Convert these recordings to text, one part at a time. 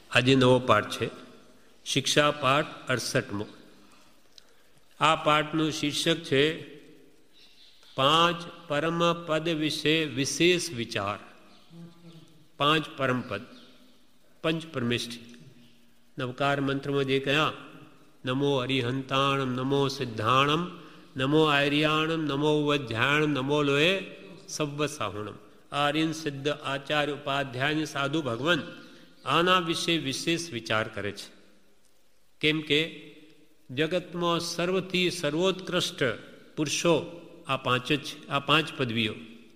આજે નવો પાઠ છે, શિક્ષા પાઠ 68મો. આ પાઠનું શીર્ષક છે 5 પરમ પદ વિશે વિશેષ વિચાર. 5 પરમ પદ, પંચ પરમેષ્ઠી. નવકાર મંત્રમાં જે કહ્યા, નમો હરિહંતાણમ, નમો સિદ્ધાણમ, નમો આર્યાણમ, નમો વધ્યાણમ, નમો લોએ સવ્વ સાહુણમ. આર્યન સિદ્ધ આચાર્ય ઉપાધ્યાય સાધુ ભગવાન આના વિશે વિશેષ વિચાર કરે છે. કેમ કે જગતમાં સર્વથી સર્વોત્કૃષ્ટ પુરુષો આ 5 જ છે, આ 5 પદવીઓ.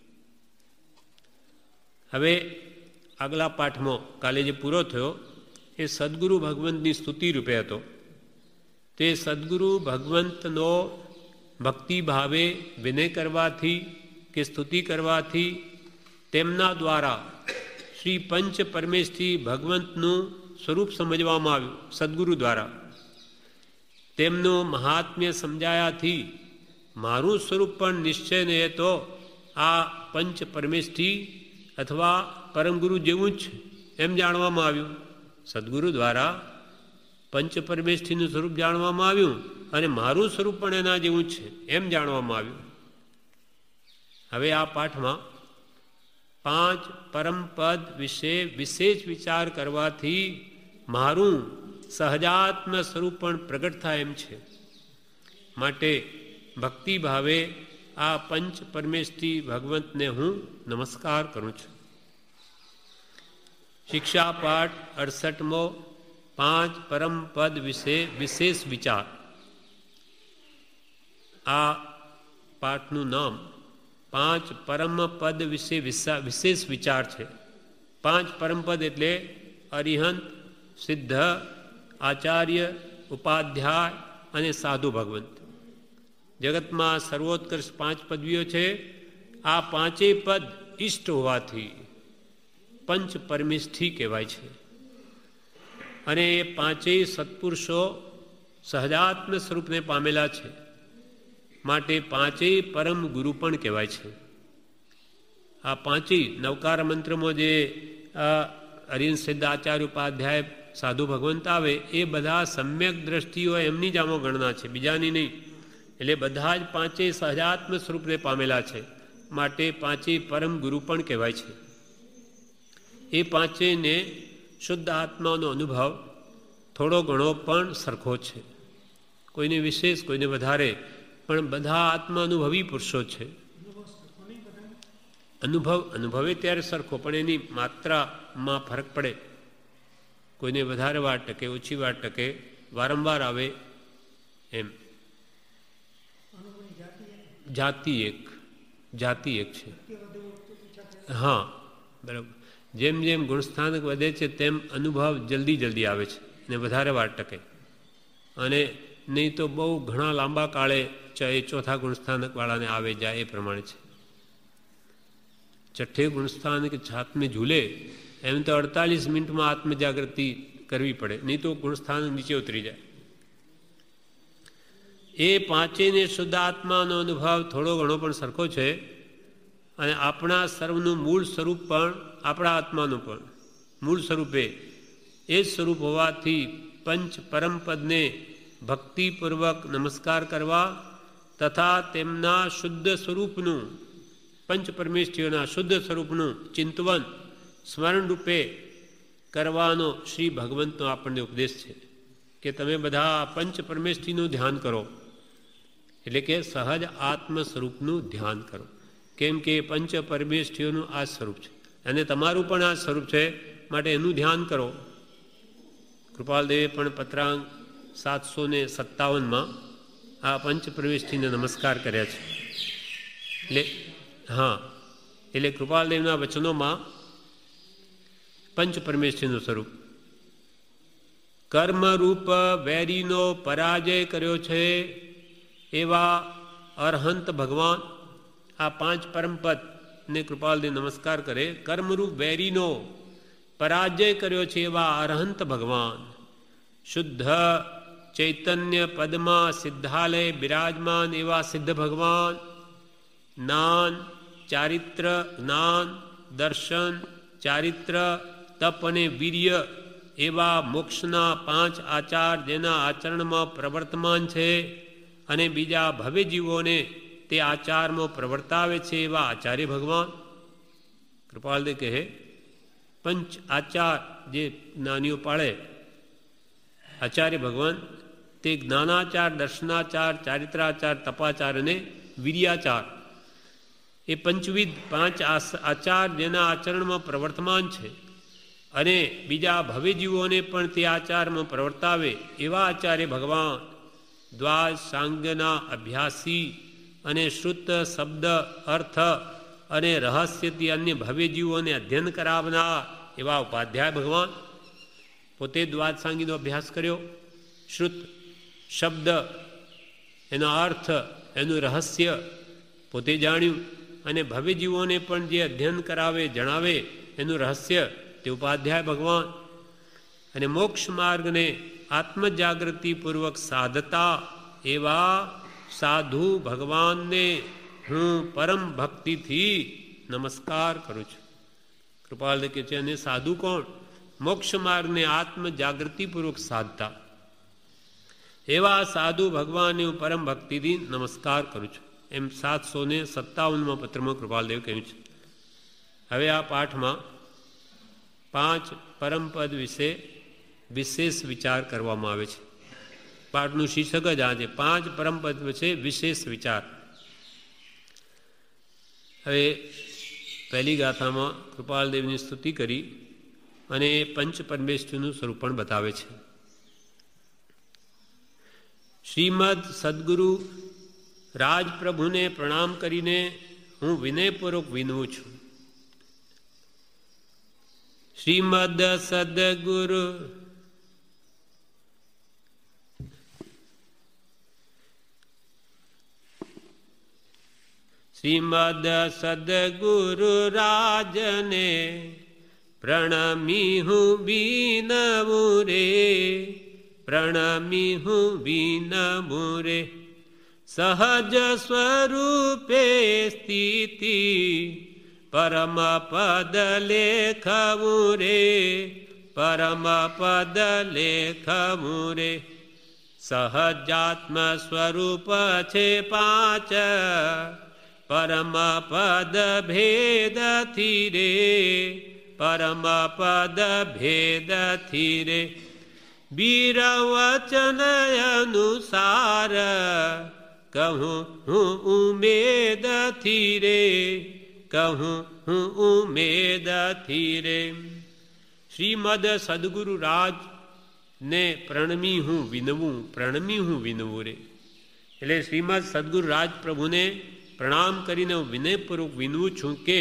હવે આગલા પાઠમાં કાલે જે પૂરો થયો એ સદગુરુ ભગવંતની સ્તુતિ રૂપે હતો. તે સદગુરુ ભગવંતનો ભક્તિ ભાવે વિનય કરવાથી કે સ્તુતિ કરવાથી તેમના દ્વારા શ્રી પંચ પરમેશથી ભગવંતનું સ્વરૂપ સમજવામાં આવ્યું. સદગુરુ દ્વારા તેમનું મહાત્મ્ય સમજાયાથી મારું સ્વરૂપ પણ નિશ્ચયને એ તો આ પંચ પરમેશથી અથવા પરમગુરુ જેવું જ છે એમ જાણવામાં આવ્યું. સદગુરુ દ્વારા પંચ પરમેષ્ઠીનું સ્વરૂપ જાણવામાં આવ્યું અને મારું સ્વરૂપ પણ એના જેવું છે એમ જાણવામાં આવ્યું. હવે આ પાઠમાં 5 પરમ પદ વિશે વિશેષ વિચાર કરવાથી મારું સહજાત્મ સ્વરૂપ પણ પ્રગટ થાય એમ છે. માટે ભક્તિ ભાવે આ પંચ પરમેષ્ઠી ભગવંતને હું નમસ્કાર કરું છું. શિક્ષા પાઠ 68મો, 5 પરમ પદ વિશે વિશેષ વિચાર. આ પાઠનું નામ 5 પરમ પદ વિશે વિશેષ વિચાર છે. 5 પરમ પદ એટલે અરિહંત, સિદ્ધ, આચાર્ય, ઉપાધ્યાય અને સાધુ ભગવંત. જગતમાં સર્વોત્કર્ષ 5 પદવીઓ છે. આ 5 પદ ઇષ્ટ હોવાથી પંચ પરમેષ્ઠી કહેવાય છે. અને એ 5 સત્પુરુષો સહજાત્મ સ્વરૂપને પામેલા છે. માટે 5 પરમ ગુરુ પણ કહેવાય છે. આ 5 નવકાર મંત્રમાં જે અરિહંત, સિદ્ધ, આચાર્ય, ઉપાધ્યાય, સાધુ ભગવંત આવે એ બધા સમ્યક દ્રષ્ટિઓ એમની જ આમાં ગણના છે, બીજાની નહીં. એટલે બધા જ 5 સહજાત્મ સ્વરૂપને પામેલા છે. માટે 5 પરમ ગુરુ પણ કહેવાય છે. એ 5ને શુદ્ધ આત્માનો અનુભવ થોડો ઘણો પણ સરખો છે. કોઈને વિશેષ, કોઈને વધારે, પણ બધા આત્મા અનુભવી પુરુષો છે. અનુભવે ત્યારે સરખો, પણ એની માત્રામાં ફરક પડે. કોઈને વધારે વાર ટકે, ઓછી વાર ટકે, વારંવાર આવે એમ. જાતિ એક છે. હા, બરાબર. જેમ જેમ ગુણસ્થાનક વધે છે તેમ અનુભવ જલ્દી આવે છે અને વધારે વાર ટકે. અને નહીં તો બહુ ઘણા લાંબા કાળે ચોથા ગુણસ્થાનકવાળાને આવે જાય એ પ્રમાણે છે. છઠ્ઠે ગુણસ્થાનક છાતમે ઝૂલે એમ તો 48 મિનિટમાં આત્મજાગૃતિ કરવી પડે, નહીં તો ગુણસ્થાનક નીચે ઉતરી જાય. એ 5ને શુદ્ધ આત્માનો અનુભવ થોડો ઘણો પણ સરખો છે. અને આપણા સર્વનું મૂળ સ્વરૂપ પણ આપણા આત્માનું પણ મૂળ સ્વરૂપે એ જ સ્વરૂપ હોવાથી પંચ પરમપદને ભક્તિપૂર્વક નમસ્કાર કરવા તથા તેમના શુદ્ધ સ્વરૂપનું, પંચ પરમેષ્ઠીઓના શુદ્ધ સ્વરૂપનું ચિંતવન સ્મરણ રૂપે કરવાનો શ્રી ભગવંતનો આપણને ઉપદેશ છે કે તમે બધા પંચ પરમેષ્ઠીનું ધ્યાન કરો. એટલે કે સહજ આત્મ સ્વરૂપનું ધ્યાન કરો. કેમ કે પંચ પરમેષ્ઠીઓનું આ સ્વરૂપ છે અને તમારું પણ આ સ્વરૂપ છે. માટે એનું ધ્યાન કરો. કૃપાલદેવે પણ પત્રાંક 757માં આ પંચ પરમેષ્ઠીને નમસ્કાર કર્યા છે. એટલે કૃપાલદેવના વચનોમાં પંચ પરમેષ્ઠીનું સ્વરૂપ કર્મરૂપ વેરીનો પરાજય કર્યો છે એવા અરહંત ભગવાન. આ 5 પરમપદ ને કૃપાલદેવ નમસ્કાર કરે. કર્મરૂપ વેરીનો પરાજય કર્યો છે એવા અરહંત ભગવાન. શુદ્ધ ચૈતન્ય પદમાં સિદ્ધાલય બિરાજમાન એવા સિદ્ધ ભગવાન. જ્ઞાન, ચારિત્ર, જ્ઞાન, દર્શન, ચારિત્ર, તપ અને વીર્ય એવા મોક્ષના 5 આચાર જેના આચરણમાં પ્રવર્તમાન છે અને બીજા ભવ્ય જીવોને તે આચારમાં પ્રવર્તાવે છે એવા આચાર્ય ભગવાન. કૃપાલદેવ કહે પંચ આચાર જે જ્ઞાનીઓ પાળે આચાર્ય ભગવાન તે જ્ઞાનાચાર, દર્શનાચાર, ચારિત્રાચાર, તપાચાર અને વીર્યાચાર એ પંચવિધ 5 આચાર જેના આચરણમાં પ્રવર્તમાન છે અને બીજા ભવ્ય જીવોને પણ તે આચારમાં પ્રવર્તાવે એવા આચાર્ય ભગવાન દ્વાદ સાંગના અભ્યાસી અને શ્રુત શબ્દ અર્થ અને રહસ્યથી અન્ય ભવ્ય જીવોને અધ્યયન કરાવનાર એવા ઉપાધ્યાય ભગવાન. પોતે દ્વાદ સાંગીનો અભ્યાસ કર્યો, શ્રુત શબ્દ એનો અર્થ એનું રહસ્ય પોતે જાણ્યું અને ભવ્ય જીવોને પણ જે અધ્યયન કરાવે જણાવે એનું રહસ્ય તે ઉપાધ્યાય ભગવાન. અને મોક્ષ માર્ગને આત્મજાગૃતિપૂર્વક સાધતા એવા સાધુ ભગવાનને હું પરમ ભક્તિથી નમસ્કાર કરું છું. કૃપાલ કે છે અને સાધુ કોણ? મોક્ષ માર્ગને આત્મજાગૃતિપૂર્વક સાધતા એવા સાધુ ભગવાનને હું પરમ ભક્તિથી નમસ્કાર કરું છું. એમ 757માં પત્રમાં કૃપાલદેવ કહ્યું છે. હવે આ પાઠમાં 5 પરમપદ વિશે વિશેષ વિચાર કરવામાં આવે છે. પાઠનું શીર્ષક જ આ છે, 5 પરમપદ વિશે વિશેષ વિચાર. હવે પહેલી ગાથામાં કૃપાલદેવની સ્તુતિ કરી અને એ પંચ પરમેષ્ઠીનું સ્વરૂપ પણ બતાવે છે. શ્રીમદ સદગુરુ રાજપ્રભુને પ્રણામ કરીને હું વિનયપૂર્વક વિનવું છું. શ્રીમદ સદગુરુ શ્રીમદ સદગુરુ રાજને પ્રણમી હું વિનવું રે, પ્રણમી હું વિનવું રે. સહજ સ્વરૂપે સ્થિતિ પરમ પદ લેખવું રે, પરમ પદ લેખવું રે. સહજાત્મ સ્વરૂપ છે 5 પરમ પદ ભેદથી રે, પરમ પદ ભેદથી રે. વીર વચન અનુસાર કહું હું ઉમેદથી રે, કહું હું ઉમેદથી રે. શ્રીમદ સદગુરુ રાજ ને પ્રણમી હું વિનવું, પ્રણમી હું વિનવું રે. એટલે શ્રીમદ સદગુરુ રાજ પ્રભુને પ્રણામ કરીને હું વિનયપૂર્વક વિનવું છું કે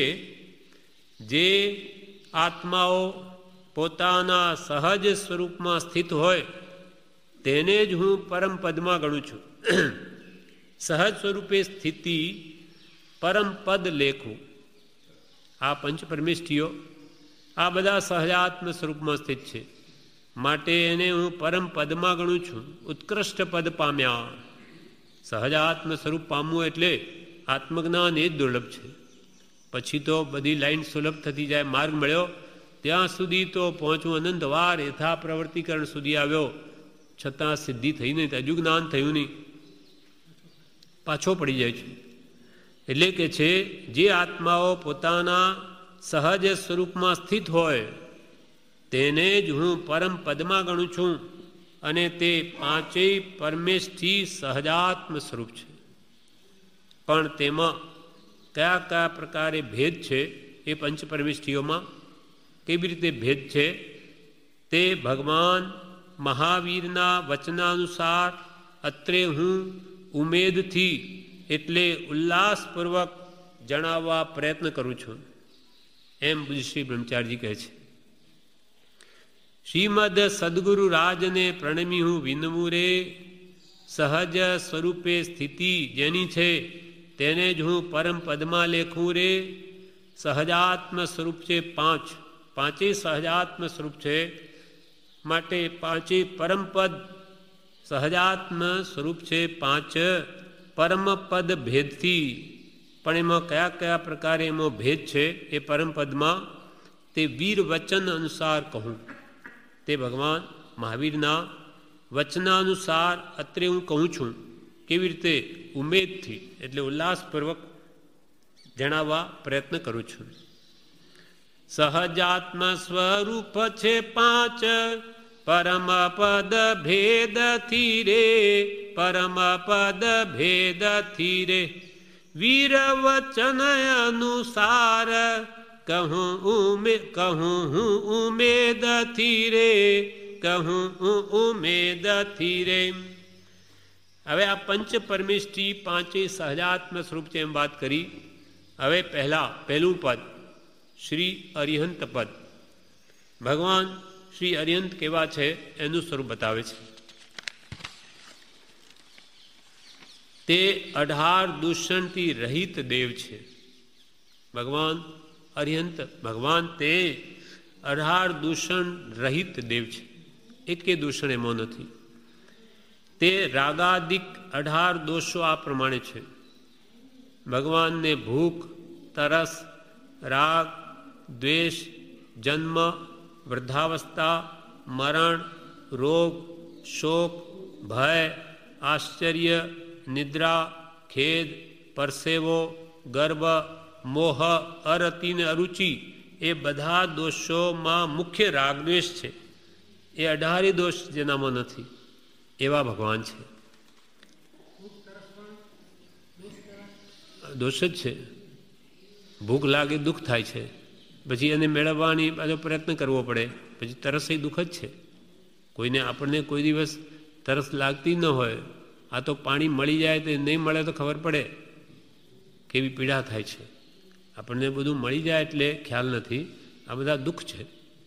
જે આત્માઓ પોતાના સહજ સ્વરૂપમાં સ્થિત હોય તેને જ હું પરમ પદમાં ગણું છું. સહજ સ્વરૂપે સ્થિતિ પરમ પદ લેખું. આ પંચ પરમેષ્ઠીઓ આ બધા સહજાત્મ સ્વરૂપમાં સ્થિત છે માટે એને હું પરમ પદમાં ગણું છું. ઉત્કૃષ્ટ પદ પામ્યા. સહજાત્મ સ્વરૂપ પામવું એટલે આત્મજ્ઞાન એ જ દુર્લભ છે. પછી તો બધી લાઈન સુલભ થતી જાય. માર્ગ મળ્યો ત્યાં સુધી તો પહોંચવું અનંતવાર યથા પ્રવર્તિકરણ સુધી આવ્યો છતાં સિદ્ધિ થઈ નહીં, હજુ જ્ઞાન થયું નહીં, પાછો પડી જાય છે. એટલે કે છે જે આત્માઓ પોતાના સહજ સ્વરૂપમાં સ્થિત હોય તેને જ હું પરમ પદમાં ગણું છું અને તે 5 પરમેષ્ઠી સહજાત્મ સ્વરૂપ છે. પણ તેમાં કયા કયા પ્રકારે ભેદ છે એ પંચ પરમેષ્ઠીઓમાં કેવી રીતે ભેદ છે તે ભગવાન મહાવીરના વચનાનુસાર અત્રે હું ઉમેદથી એટલે ઉલ્લાસપૂર્વક જણાવવા પ્રયત્ન કરું છું. એમ શ્રી બ્રહ્મચારીજી કહે છે. શ્રીમદ સદગુરુ રાજને પ્રણમી હું વિનવું રે. સહજ સ્વરૂપે સ્થિતિ જેની છે તેને જ હું પરમ પદમાં લેખું રે. સહજાત્મ સ્વરૂપ છે 5, 5 સહજાત્મ સ્વરૂપ છે માટે 5 પરમપદ સહજાત્મ સ્વરૂપ છે. 5 પરમપદ ભેદથી. પણ એમાં કયા કયા પ્રકારે એમાં ભેદ છે એ પરમપદમાં તે વીર વચન અનુસાર કહું. તે તે ભગવાન મહાવીરના વચનાનુસાર અત્રે હું કહું છું, કેવી રીતે ઉમેદથી એટલે ઉલ્લાસપૂર્વક જણાવવા પ્રયત્ન કરું છું. સહજાત્મ સ્વરૂપ છે 5, પરમ પદ ભેદથી રે, પરમ પદ ભેદથી રે, વીર વચન અનુસાર કહું હું ઉમેદથી રે, કહું ઉમેદથી રે. હવે આ પંચ પરમેષ્ઠી 5 સહજાત્મ સ્વરૂપ છે એમ વાત કરી. હવે પહેલું પદ શ્રી અરિહંત પદ. ભગવાન શ્રી અરિહંત કેવા છે એનું સ્વરૂપ બતાવે છે. તે 18 દૂષણથી રહિત દેવ છે. ભગવાન અરિહંત ભગવાન તે 18 દૂષણ રહિત દેવ છે. એકે દૂષણ એમાં નથી. તે રાગાદિક 18 દોષો આ પ્રમાણે છે. ભગવાનને ભૂખ, તરસ, રાગ, દ્વેષ, જન્મ, વૃદ્ધાવસ્થા, મરણ, રોગ, શોક, ભય, આશ્ચર્ય, નિદ્રા, ખેદ, પરસેવો, ગર્વ, મોહ, અરતિ ને અરુચિ એ બધા દોષોમાં મુખ્ય રાગદ્વેષ છે. એ 18 દોષ જેનામાં નથી એવા ભગવાન છે. દોષ જ છે. ભૂખ લાગે દુઃખ થાય છે, પછી એને મેળવવાની પાછો પ્રયત્ન કરવો પડે, પછી તરસ એ દુઃખ જ છે. કોઈને આપણને કોઈ દિવસ તરસ લાગતી ન હોય, આ તો પાણી મળી જાય તો નહીં મળે તો ખબર પડે કેવી પીડા થાય છે. આપણને બધું મળી જાય એટલે ખ્યાલ નથી, આ બધા દુઃખ છે.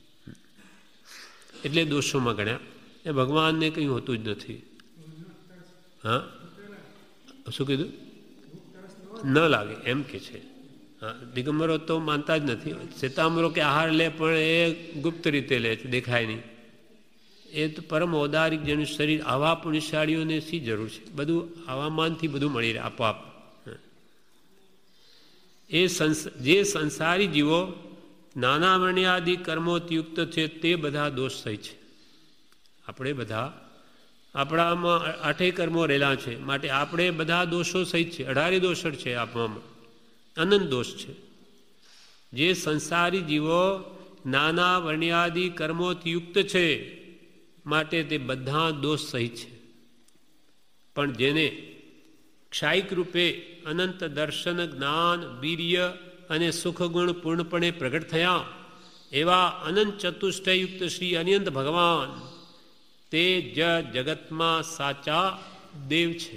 એટલે દોષોમાં ગણ્યા. એ ભગવાનને કંઈ હોતું જ નથી. હા, શું કીધું? ન લાગે એમ કે છે. હા, દિગંબરો તો માનતા જ નથી. શ્વેતાંબરો કે આહાર લે પણ એ ગુપ્ત રીતે લે છે, દેખાય નહીં. એ તો પરમ ઔદારિક જેનું શરીર, આવા પુણ્યશાળીઓને શી જરૂર છે? બધું હવામાનથી બધું મળી રહે આપોઆપ. જે સંસારી જીવો નાના વર્ણ્યાદિ કર્મોથી યુક્ત છે તે બધા દોષ સહિત છે. આપણે બધા આપણામાં 8 કર્મો રહેલા છે, માટે આપણે બધા દોષો સહિત છે. 18 દોષ છે આપણામાં, અનંત દોષ છે. જે સંસારી જીવો નાના વર્ણ્યાદિ કર્મોથી યુક્ત છે માટે તે બધા દોષ સહિત છે. પણ જેને ક્ષાયિક રૂપે અનંત દર્શન, જ્ઞાન, વીર્ય અને સુખગુણ પૂર્ણપણે પ્રગટ થયા એવા અનંત ચતુષ્ટયુક્ત શ્રી અનંત ભગવાન તે જગતમાં સાચા દેવ છે.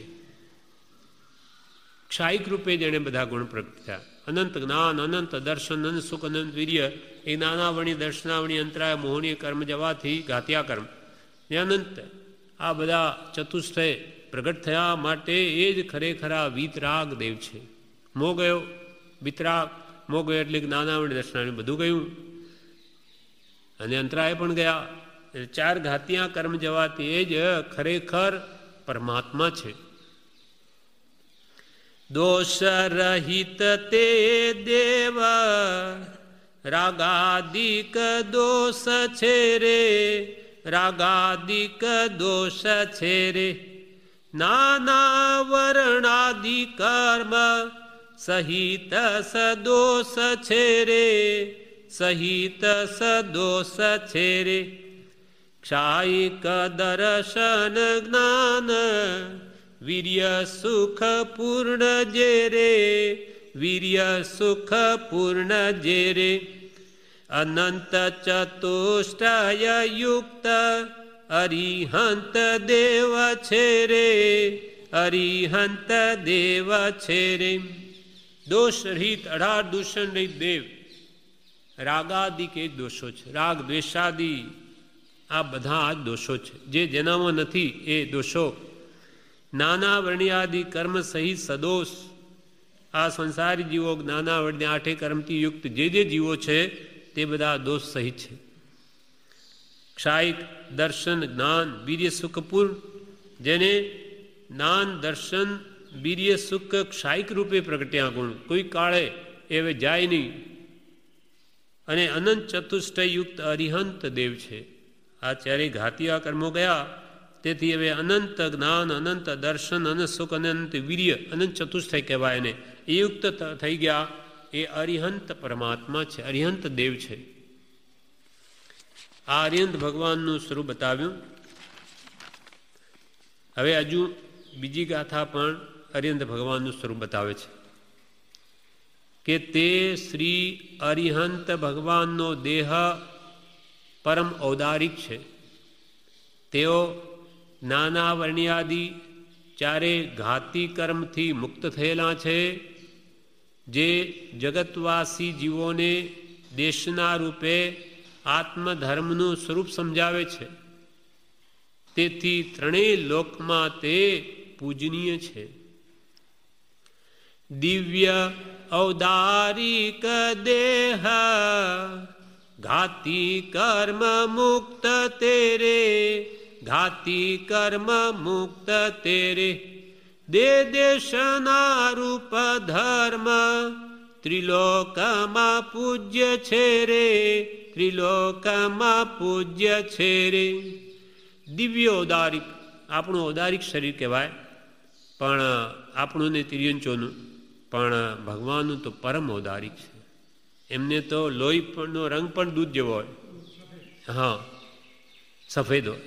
ક્ષાયિક રૂપે જેણે બધા ગુણ પ્રગટ થયા. અનંત જ્ઞાન, અનંત દર્શન, અનંત સુખ, અનંત વીર્ય એ નાનાવણી, દર્શનાવણી, અંતરાય, મોહનીય કર્મ જવાથી ઘાત્યા કર્મ એ અનંત આ બધા ચતુષ્ટય પ્રગટ થયા માટે એ જ ખરેખરા વીતરાગ દેવ છે. મો ગયો વિતરાગ, મો ગયો એટલે નાનાવણી, દર્શનાવણી બધું ગયું અને અંતરાય પણ ગયા. 4 ઘાતિયા કર્મ જવાથી એ જ ખરેખર પરમાત્મા છે. દોષ રહિત તે દેવ રાગાદિક દોષ છે રે, રાગાદિક દોષ છે રે, નાના વર્ણાદિ કર્મ સહિત સદોષ છે રે, સહિત સદોષ છે રે, ક્ષાયિક દર્શન જ્ઞાન વીર્ય સુખ પૂર્ણ જે રે, વીર્ય સુખ પૂર્ણ જે રે, અનંત ચતુષ્ટય યુક્ત અરિહંત દેવ છે રે, અરિહંત દેવ છે રે. દોષ રહિત 18 દૂષણ રહિત દેવ. રાગાદિ કે દોષો છે, રાગ દ્વેષાદિ આ બધા જ દોષો છે. જે જેનામાં નથી એ દોષો. નાના વર્ણ્યાદિ કર્મ સહિત સદોષ. આ સંસારી જીવો નાના વર્ણ્ય 8 કર્મથી યુક્ત જે જીવો છે તે બધા દોષ સહિત છે. ક્ષાયિક દર્શન, જ્ઞાન, વીર્ય સુખ પૂર્ણ, જેને જ્ઞાન, દર્શન, વીર્ય સુખ ક્ષાયિક રૂપે પ્રગટ્યા ગુણ કોઈ કાળે એ જાય નહીં. અને અનંત ચતુષ્ટય યુક્ત અરિહંત દેવ છે. આ ચારેય ઘાતીયા કર્મો ગયા. તેથી હવે અનંત જ્ઞાન, અનંત દર્શન, અનંત સુખ, અનંત વીર્ય, અનંત ચતુષ્ટય કહેવાય એને એ યુક્ત થઈ ગયા. એ અરિહંત પરમાત્મા છે, અરિહંત દેવ છે. આ અરિહંત ભગવાનનું સ્વરૂપ બતાવ્યું. હવે હજુ બીજી ગાથા પણ અરિહંત ભગવાનનું સ્વરૂપ બતાવે છે કે તે શ્રી અરિહંત ભગવાનનો દેહ પરમ ઔદારિક છે. તેઓ નાના વર્ણ્યાદિ ચારે ઘાતી કર્મથી મુક્ત થયેલા છે, જે જગતવાસી જીવોને દેશના રૂપે આત્મધર્મનું સ્વરૂપ સમજાવે છે. તેથી ત્રણેય લોકમાં તે પૂજનીય છે. દિવ્ય ઔદારિક દેહ ઘાતી કર્મ મુક્ત તેરે, ઘાતી કર્મ મુક્ત તેરે. દે દેશના રૂપ ધર્મ ત્રિલોકમાં પૂજ્ય છે રે, ત્રિલોકમાં પૂજ્ય છે રે. દિવ્ય ઔદારિક, આપણું ઔદારિક શરીર કહેવાય, પણ આપણું ને તિર્યંચોનું, પણ ભગવાનનું તો પરમ ઔદારિક છે. એમને તો લોહીનો રંગ પણ દૂધ જેવો હોય, હા, સફેદ હોય.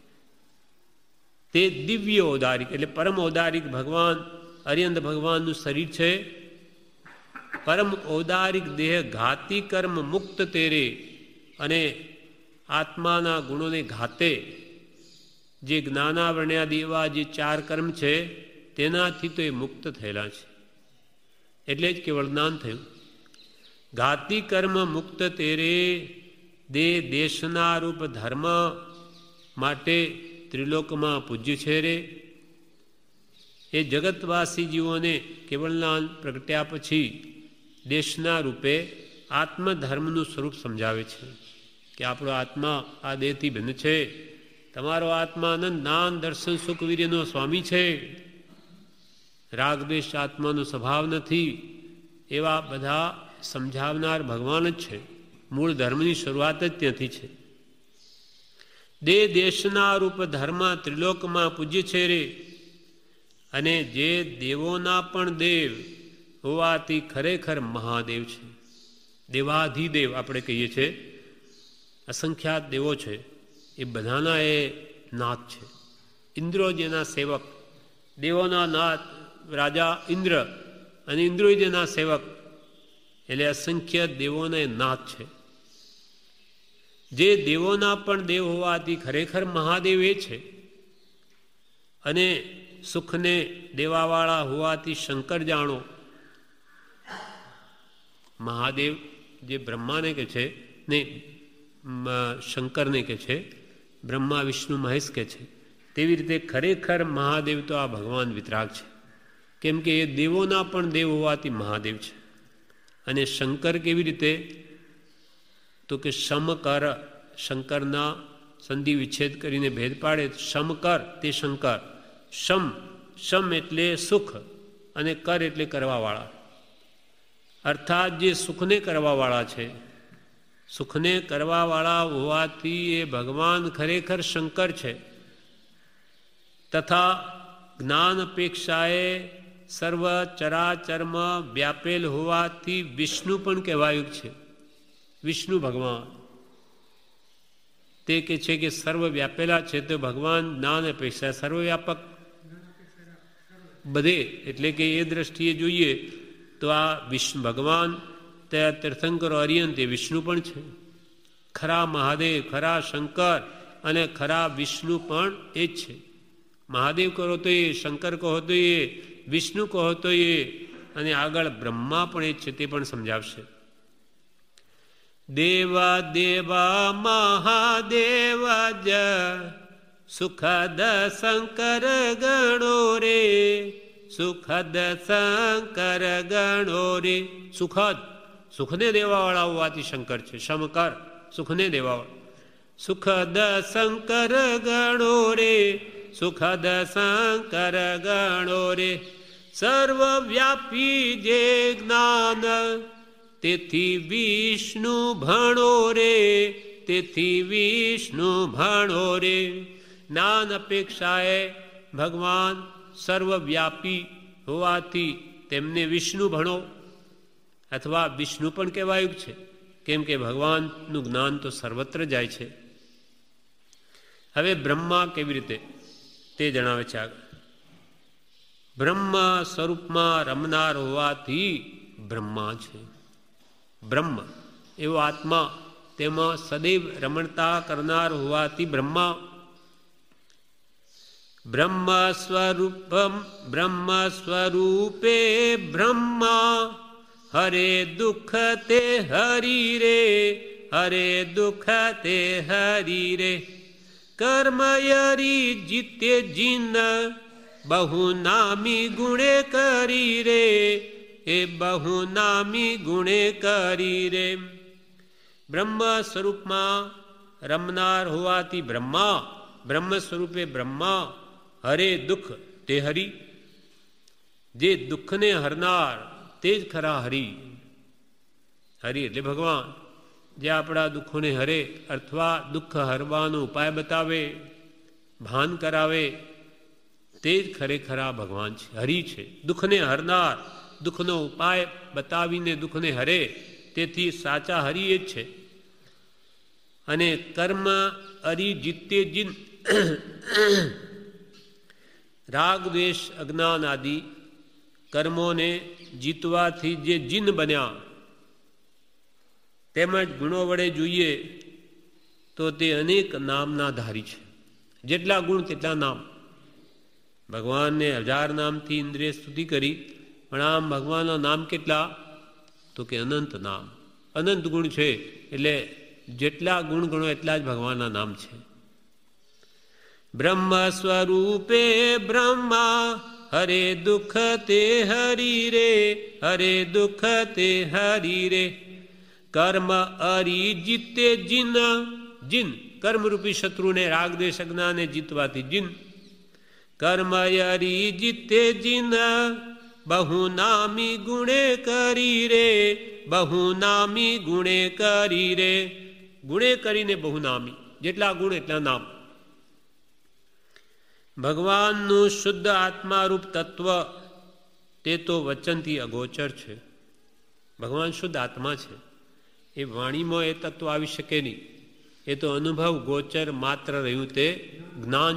તે દિવ્ય ઔદારિક એટલે પરમ ઔદારિક ભગવાન અરિહંત ભગવાનનું શરીર છે. પરમ ઔદારિક દેહ ઘાતી કર્મ મુક્ત તેરે, અને આત્માના ગુણોને ઘાતે જે જ્ઞાનાવરણ્યાદિ એવા જે ચાર કર્મ છે તેનાથી તો એ મુક્ત થયેલા છે. એટલે જ કેવળ જ્ઞાન થયું. ઘાતી કર્મ મુક્ત તેરે દે દેશના રૂપ ધર્મ માટે ત્રિલોકમાં પૂજ્ય છે રે. એ જગતવાસી જીવોને કેવળ જ્ઞાન પ્રગટ્યા પછી દેશના રૂપે આત્મધર્મનું સ્વરૂપ સમજાવે છે કે આપણો આત્મા આ દેહથી ભિન્ન છે. તમારો આત્મા આનંદ, જ્ઞાન, દર્શન, સુખ, વીર્યનો સ્વામી છે. રાગદ્વેષ આત્માનો સ્વભાવ નથી. એવા બધા સમજાવનાર ભગવાન જ છે. મૂળ ધર્મની શરૂઆત જ ત્યાંથી છે. દે દેશના રૂપ ધર્મ ત્રિલોકમાં પૂજ્ય છે રે. અને જે દેવોના પણ દેવ હોવાથી ખરેખર મહાદેવ છે. દેવાધિદેવ આપણે કહીએ છીએ. અસંખ્યાત દેવો છે, એ બધાના એ નાથ છે. ઇન્દ્રો જેના સેવક, દેવોના નાથ રાજા ઇન્દ્ર, અને ઇન્દ્રો જેના સેવક, એટલે અસંખ્ય દેવોના એ નાથ છે. જે દેવોના પણ દેવ હોવાથી ખરેખર મહાદેવ એ છે. અને સુખને દેવાવાળા હોવાથી શંકર જાણો. મહાદેવ જે બ્રહ્માને કે છે ને શંકરને કે છે, બ્રહ્મા વિષ્ણુ મહેશ કે છે, તેવી રીતે ખરેખર મહાદેવ તો આ ભગવાન વિતરાગ છે. કેમ કે એ દેવોના પણ દેવ હોવાથી મહાદેવ છે. અને શંકર કેવી રીતે? તો કે સમકર, શંકરના સંધિ વિચ્છેદ કરીને ભેદ પાડે. સમકર તે શંકર. શમ એટલે સુખ, અને કર એટલે કરવાવાળા. અર્થાત જે સુખને કરવાવાળા છે, સુખને કરવાવાળા હોવાથી એ ભગવાન ખરેખર શંકર છે. તથા જ્ઞાન અપેક્ષાએ સર્વ ચરાચરમાં વ્યાપેલ હોવાથી વિષ્ણુ પણ કહેવાયું છે. વિષ્ણુ ભગવાન તે કે છે કે સર્વ વ્યાપેલા છે, તો ભગવાન જ્ઞાન અપેક્ષા સર્વવ્યાપક બધે. એટલે કે એ દ્રષ્ટિએ જોઈએ તો આ વિષ્ણુ ભગવાન તે તીર્થંકરો અરિહંત એ વિષ્ણુ પણ છે. ખરા મહાદેવ, ખરા શંકર અને ખરા વિષ્ણુ પણ એ જ છે. મહાદેવ કહો તો એ, શંકર કહો તો એ, વિષ્ણુ કહો તો એ, અને આગળ બ્રહ્મા પણ એ જ છે, તે પણ સમજાવશે. દેવ દેવ મહાદેવ જ સુખદ શંકર ગણો રે, સુખદ શંકર ગણો રે. સુખદ, સુખને દેવાવાળા હોવાથી શંકર છે. શમકર સુખને દેવાવાળા. સુખદ શંકર ગણો રે, સુખદ શંકર ગણો રે. સર્વવ્યાપી જે જ્ઞાન તેથી વિષ્ણુ ભણો રે, તેથી વિષ્ણુ ભણો રે. જ્ઞાન અપેક્ષાએ ભગવાન સર્વવ્યાપી હોવાથી તેમને વિષ્ણુ ભણો, અથવા વિષ્ણુ પણ કહેવાયું છે, કેમ કે ભગવાનનું જ્ઞાન તો સર્વત્ર જાય છે. હવે બ્રહ્મા કેવી રીતે તે જણાવે છે આગળ. બ્રહ્મ સ્વરૂપમાં રમનાર હોવાથી બ્રહ્મા છે. બ્રહ્મ એવો આત્મા, તેમાં સદૈવ રમણતા કરનાર હોવાથી બ્રહ્મા. બ્રહ્મ સ્વરૂપે બ્રહ્મા, હરે દુઃખ તે હરી રે, હરે દુઃખ તે હરી રે. કર્મયરી જીતે જીન, બહુ નામી ગુણે કરી રે, એ બહુ નામી ગુણે કરી રે. બ્રહ્મ સ્વરૂપમાં રમનાર હોવાથી બ્રહ્મા, બ્રહ્મ સ્વરૂપે બ્રહ્મા, હરે દુઃખ તે હરી. જે દુઃખને હરનાર તે જ ખરા હરી. હરી એટલે ભગવાન, જે આપણા દુઃખોને હરે અથવા દુઃખ હરવાનો ઉપાય બતાવે, ભાન કરાવે, તે જ ખરેખરા ભગવાન છે, હરિ છે. દુઃખને હરનાર, દુઃખનો ઉપાય બતાવીને દુઃખને હરે, તેથી સાચા હરિ એ જ છે. અને કર્મ અરી જીતે જીન, રાગ દ્વેષ અજ્ઞાન આદિ કર્મોને જીતવાથી જે જીન બન્યા, તેમજ ગુણો વડે જોઈએ તો તે અનેક નામના ધારી છે. જેટલા ગુણ તેટલા નામ. ભગવાનને 1000 નામથી ઇન્દ્રિય સ્તુતિ કરી, પણ આમ ભગવાનના નામ કેટલા? તો કે અનંત નામ. અનંત ગુણ છે, એટલે જેટલા ગુણ ગણો એટલા જ ભગવાનના નામ છે. બ્રહ્મ સ્વરૂપે બ્રહ્મા, હરે દુઃખ તે હરી રે, હરે દુઃખ તે હરી રે. કર્મ અરી જીતે જીન, જીન કર્મરૂપી શત્રુને રાગ દ્વેષ અજ્ઞાને જીતવાથી જીન. કર્મ અરી જીતે જીન, બહુ નામી ગુણે કરી રે, બહુ નામી ગુણે કરી રે. ગુણે કરીને બહુ નામી, જેટલા ગુણ એટલા નામ. ભગવાનનું શુદ્ધ આત્મારૂપ તત્વ તે તો વચનથી અગોચર છે. ભગવાન શુદ્ધ આત્મા છે, એ વાણીમાં એ તત્વ આવી શકે નહીં. એ તો અનુભવ ગોચર માત્ર રહ્યું તે જ્ઞાન.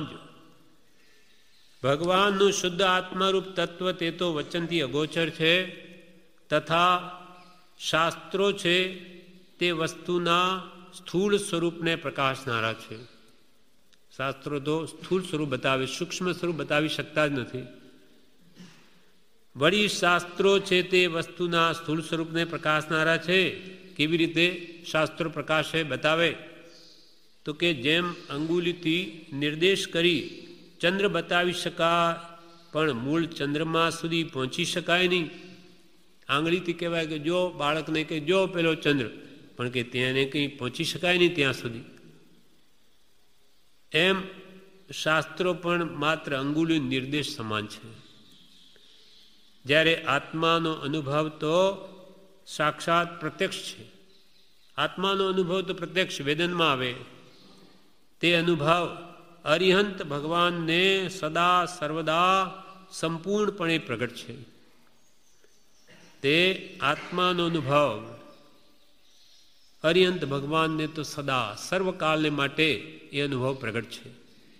ભગવાનનું શુદ્ધ આત્મારૂપ તત્વ તે તો વચનથી અગોચર છે, તથા શાસ્ત્રો છે તે વસ્તુના સ્થૂળ સ્વરૂપને પ્રકાશનારા છે. શાસ્ત્રો તો સ્થૂળ સ્વરૂપ બતાવે, સૂક્ષ્મ સ્વરૂપ બતાવી શકતા જ નથી. વળી શાસ્ત્રો છે તે વસ્તુના સ્થૂળ સ્વરૂપને પ્રકાશનારા છે. કેવી રીતે શાસ્ત્રો પ્રકાશે બતાવે? તો કે જેમ અંગુલીથી નિર્દેશ કરી ચંદ્ર બતાવી શકાય, પણ મૂળ ચંદ્રમા સુધી પહોંચી શકાય નહીં. આંગળીથી કહેવાય કે જો બાળકને કે જો પેલો ચંદ્ર, પણ કે તેને કંઈ પહોંચી શકાય નહીં ત્યાં સુધી. એમ શાસ્ત્રો પણ માત્ર અંગુલી નિર્દેશ સમાન છે. જ્યારે આત્માનો અનુભવ તો સાક્ષાત પ્રત્યક્ષ છે. આત્માનો અનુભવ તો પ્રત્યક્ષ વેદનમાં આવે. તે અનુભવ અરિહંત ભગવાનને સદા સર્વદા સંપૂર્ણપણે પ્રગટ છે. તે આત્માનો અનુભવ અરિહંત ભગવાનને તો સદા સર્વકાલને માટે એ અનુભવ પ્રગટ છે.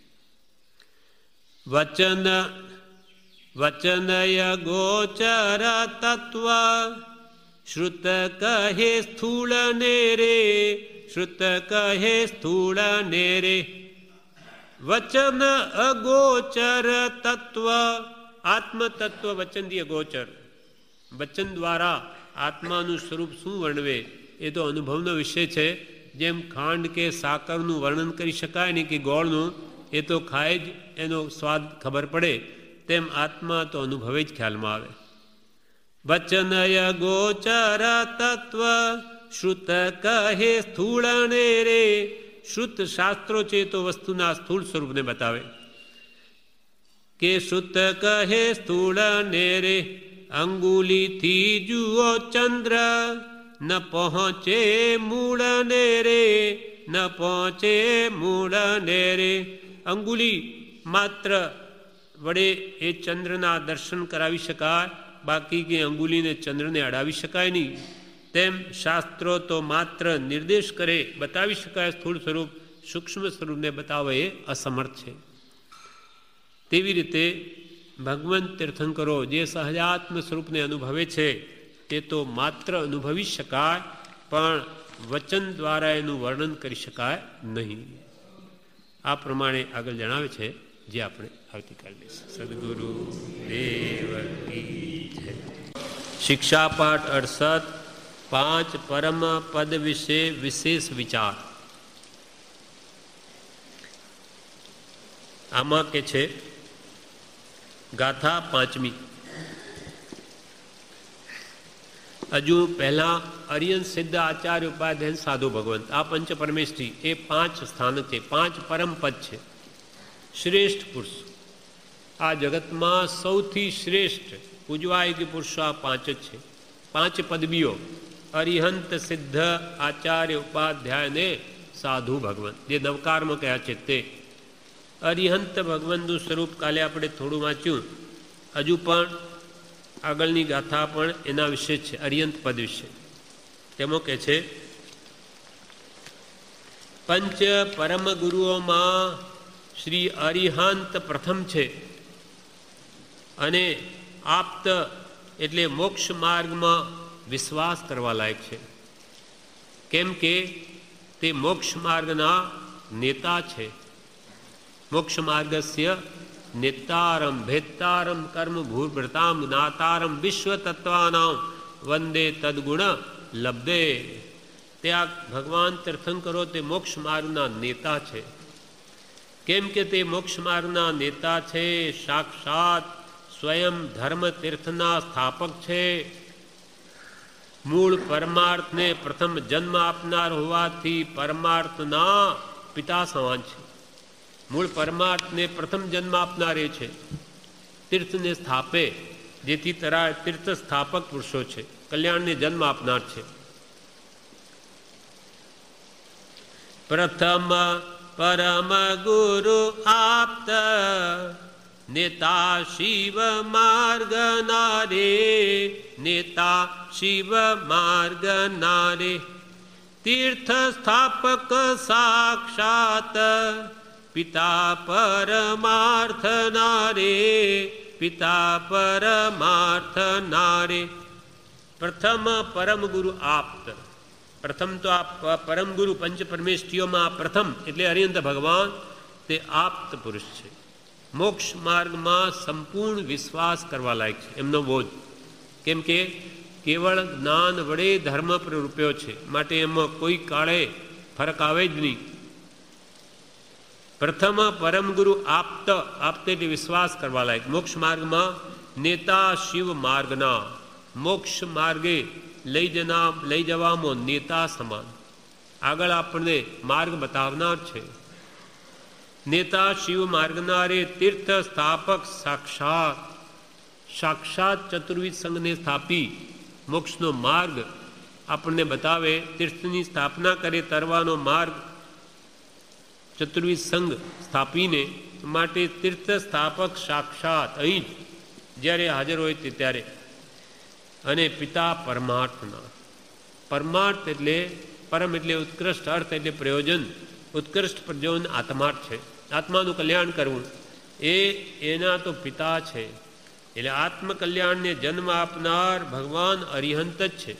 વચનય ગોચર તત્વ, શ્રુત કહે સ્થૂળ ને રે, શ્રુત કહે સ્થૂળ ને રે. વચન અગોચર તત્વ, આત્મતત્વ વચનથી અગોચર. વચન દ્વારા આત્માનું સ્વરૂપ શું વર્ણવે એ તો અનુભવનો વિષય છે. જેમ ખાંડ કે સાકરનું વર્ણન કરી શકાય નહીં કે ગોળનું, એ તો ખાય જ એનો સ્વાદ ખબર પડે, તેમ આત્મા તો અનુભવે જ ખ્યાલમાં આવે. વચનય ગોચર તત્વ, શ્રુત કહે સ્થૂળ ને રે. શ્રુત શાસ્ત્રો છે તો વસ્તુના સ્થૂળ સ્વરૂપને બતાવે. કે શ્રુત કહે સ્થૂળ ને રે. અંગુલીથી જુઓ ચંદ્ર, ન પહોંચે મૂળ ને રે. ન પહોંચે મૂળ નેરે. અંગુલી માત્ર વડે એ ચંદ્રના દર્શન કરાવી શકાય, બાકી કે અંગુલીને ચંદ્રને અડાવી શકાય નહીં. તેમ શાસ્ત્રો તો માત્ર નિર્દેશ કરે, બતાવી શકાય સ્થૂળ સ્વરૂપ, સૂક્ષ્મ સ્વરૂપને બતાવે એ અસમર્થ છે. તેવી રીતે ભગવંત તીર્થંકરો જે સહજાત્મ સ્વરૂપને અનુભવે છે તે તો માત્ર અનુભવી શકાય, પણ વચન દ્વારા એનું વર્ણન કરી શકાય નહીં. આ પ્રમાણે આગળ જણાવે છે, જે આપણે આવતીકાલે લઈશું. સદગુરુ દેવ કી જય. શિક્ષાપાઠ 68 5 પરમ પદ વિશે વિશેષ વિચાર. આમાં કે છે ગાથા 5મી. હજુ પહેલા અરિયન સિદ્ધ આચાર્ય ઉપાધ્યાય સાધુ ભગવંત, આ પંચ પરમેષ્ઠી એ 5 સ્થાન છે, 5 પરમ પદ છે. શ્રેષ્ઠ પુરુષ, આ જગતમાં સૌથી શ્રેષ્ઠ પૂજવાય કે પુરુષો આ 5 જ છે. 5 પદવીઓ અરિહંત સિદ્ધ આચાર્ય ઉપાધ્યાયને સાધુ ભગવંત, જે નવકારમાં કહ્યા છે તે. અરિહંત ભગવંતનું સ્વરૂપ કાલે આપણે થોડું વાંચ્યું, હજુ પણ આગળની ગાથા પણ એના વિશે છે, અરિહંત પદ વિશે. તેમાં કહે છે, પંચ પરમ ગુરુઓમાં શ્રી અરિહંત પ્રથમ છે, અને આપ્ત એટલે મોક્ષ માર્ગમાં વિશ્વાસ કરવા લાયક છે. કેમ કે તે મોક્ષ માર્ગના નેતા છે. મોક્ષ માર્ગસ્ય નેતારમ ભેત્તારમ કર્મ ભૂર્ભૃતામ જ્ઞાતારમ વિશ્વ તત્વાનામ વંદે તદગુણ લબ્ધે. તે આ ભગવાન તીર્થંકરો તે મોક્ષ માર્ગના નેતા છે. કેમ કે તે મોક્ષ માર્ગના નેતા છે, સાક્ષાત સ્વયં ધર્મ તીર્થના સ્થાપક છે. મૂળ પરમાર્થને પ્રથમ જન્મ આપનાર હોવાથી પરમાર્થના પિતા સમાન છે. મૂળ પરમાર્થને પ્રથમ જન્મ આપનાર એ છે. તીર્થને સ્થાપે, જેથી તરા તીર્થ સ્થાપક પુરુષો છે, કલ્યાણને જન્મ આપનાર છે. પ્રથમ પરમ ગુરુ આપ્ત નેતા શિવ માર્ગ નારે. નેતા શિવ માર્ગ નારે. તીર્થ સ્થાપક સાક્ષાત પિતા પરમાર્થ નારે. પિતા પરમાર્થ નારે. પ્રથમ પરમ ગુરુ આપ્ત. પ્રથમ તો આ પરમ ગુરુ પંચ પરમેષ્ઠીઓમાં પ્રથમ એટલે અરિહંત ભગવાન તે આપ્ત પુરુષ છે. મોક્ષ માર્ગમાં સંપૂર્ણ વિશ્વાસ કરવા લાયક છે એમનો બોધ. કેમ કે કેવળ જ્ઞાન વડે ધર્મ પ્રરૂપ્યો છે, માટે એમાં કોઈ કાળે ફરક આવે જ નહીં. પ્રથમ પરમ ગુરુ આપ્ત. આપ્ત એટલે વિશ્વાસ કરવા લાયક. મોક્ષ માર્ગમાં નેતા શિવ માર્ગના. મોક્ષ માર્ગે લઈ જવામાં નેતા સમાન, આગળ આપણને માર્ગ બતાવનાર છે. નેતા શિવ માર્ગનારે તીર્થ સ્થાપક સાક્ષાત. સાક્ષાત ચતુર્વિધ સંઘને સ્થાપી મોક્ષનો માર્ગ આપણને બતાવે. તીર્થની સ્થાપના કરે, તરવાનો માર્ગ ચતુર્વિધ સંઘ સ્થાપીને, માટે તીર્થ સ્થાપક સાક્ષાત અહીં જ્યારે હાજર હોય તે ત્યારે. અને પિતા પરમાર્થના. પરમાર્થ એટલે પરમ એટલે ઉત્કૃષ્ટ, અર્થ એટલે પ્રયોજન. ઉત્કૃષ્ટ પ્રયોજન આત્માર્થ છે, આત્માનું કલ્યાણ કરવું, એના તો પિતા છે. એટલે આત્મકલ્યાણને જન્મ આપનાર ભગવાન અરિહંત જ છે.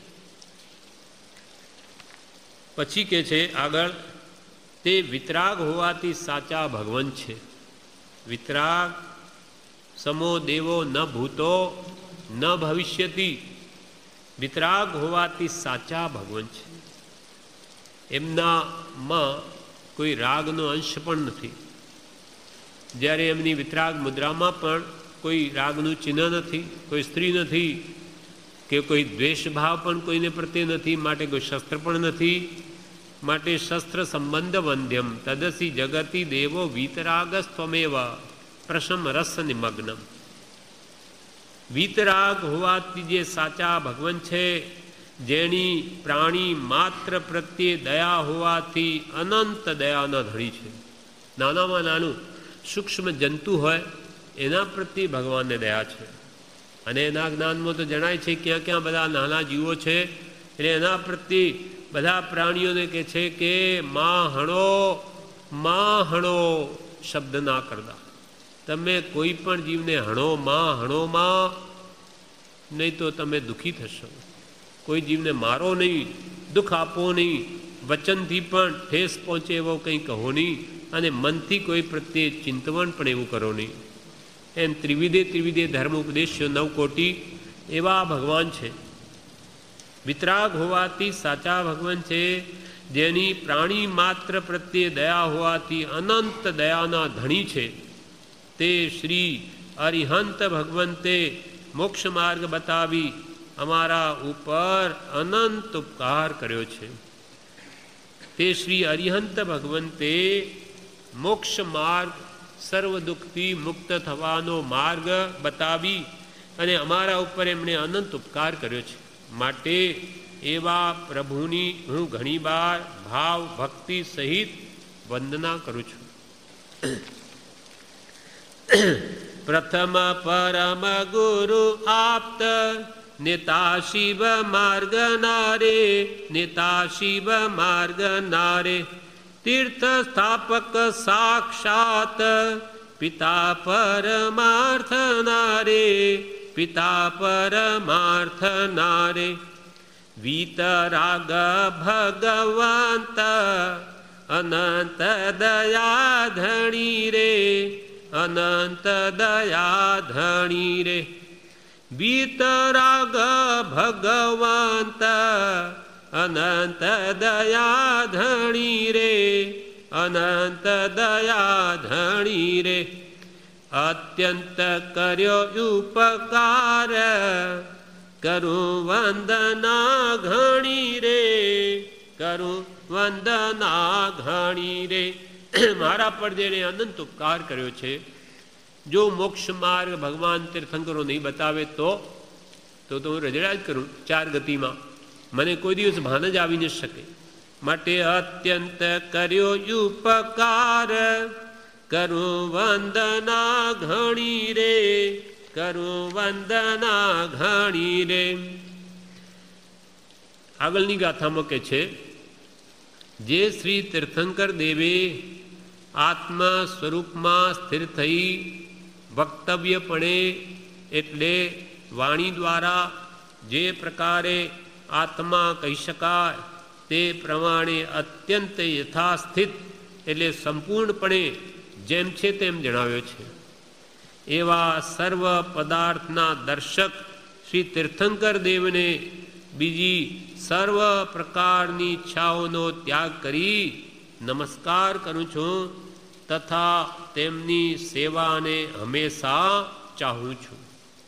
પછી કે છે આગળ, તે વિતરાગ હોવાથી સાચા ભગવાન છે. વિતરાગ સમો દેવો ન ભૂતો ન ભવિષ્યતિ. વિતરાગ હોવાથી સાચા ભગવાન છે. એમનામાં કોઈ રાગનો અંશ પણ નથી. જ્યારે એમની વિતરાગ મુદ્રામાં પણ કોઈ રાગનું ચિહ્ન નથી, કોઈ સ્ત્રી નથી, કે કોઈ દ્વેષભાવ પણ કોઈને પ્રત્યે નથી, માટે કોઈ શસ્ત્ર પણ નથી. માટે શસ્ત્ર સંબંધ વંદ્યમ તદસી જગતિ દેવો વીતરાગસ્ત્વમેવ પ્રશમ રસ નિમગ્નમ. વીતરાગ હોવાથી જે સાચા ભગવાન છે જેની પ્રાણી માત્ર પ્રત્યે દયા હોવાથી અનંત દયાના ધણી છે. નાનામાં નાનું સૂક્ષ્મ જંતુ હોય એના પ્રત્યે ભગવાનને દયા છે. અને એના જ્ઞાનમાં તો જણાય છે ક્યાં ક્યાં બધા નાના જીવો છે, એટલે એના પ્રત્યે બધા પ્રાણીઓને કહે છે કે માં હણો શબ્દ ના કરતા. તમે કોઈ પણ જીવને હણો માં, નહીં તો તમે દુઃખી થશો. કોઈ જીવને મારો નહીં, દુઃખ આપો નહીં, વચનથી પણ ઠેસ પહોંચે એવો કંઈ કહો નહીં, અને મનથી કોઈ પ્રત્યે ચિંતવણ પણ એવું કરો નહીં. એમ ત્રિવિધે ધર્મ ઉપદેશ્યો 9 કોટી એવા ભગવાન છે. વિતરાગ હોવાથી સાચા ભગવાન છે, જેની પ્રાણી માત્ર પ્રત્યે દયા હોવાથી અનંત દયાના ધણી છે. તે શ્રી અરિહંત ભગવંતે મોક્ષ માર્ગ બતાવી અમારા ઉપર અનંત ઉપકાર કર્યો છે. તે શ્રી અરિહંત ભગવંતે મોક્ષ માર્ગ, સર્વ દુઃખથી મુક્ત થવાનો માર્ગ બતાવી અને અમારા ઉપર એમણે અનંત ઉપકાર કર્યો છે. માટે એવા પ્રભુની હું ઘણીવાર ભાવ ભક્તિ સહિત વંદના કરું છું. પ્રથમ પરમ ગુરુ આપ્ત નેતા શિવ માર્ગ નારે તીર્થ સ્થાપક સાક્ષાત પિતા પરમાર્થ નારે વીતરાગ ભગવંત અનંત દયા ધણી રે વીતરાગ ભગવંત અનંત દયા ધણી રે અત્યંત કર્યો ઉપકાર કરું વંદના ઘણી રે મારા પર જેને અનંત ઉપકાર કર્યો છે. જો મોક્ષ માર્ગ ભગવાન તીર્થંકરો નહીં બતાવે તો હું રજડા જ કરું 4 ગતિમાં. મને કોઈ દિવસ ભાન જ આવી ન શકે. માટે અત્યંત કર્યો ઉપકાર કરું વંદના ઘણી રે. આગળની ગાથામાં કે છે, જે શ્રી તીર્થંકર દેવે આત્મ સ્વરૂપમાં સ્થિર થઈ વક્તવ્યપણે એટલે વાણી દ્વારા જે પ્રકારે આત્મા કહી શકાય તે પ્રમાણે અત્યંત યથાસ્થિત એટલે સંપૂર્ણપણે જેમ છે તેમ જણાવ્યો છે. એવા સર્વ પદાર્થના દર્શક શ્રી તીર્થંકર દેવને બીજી સર્વ પ્રકારની ઈચ્છાઓનો ત્યાગ કરી નમસ્કાર કરું છું તથા તેમની સેવાને હંમેશા ચાહું છું.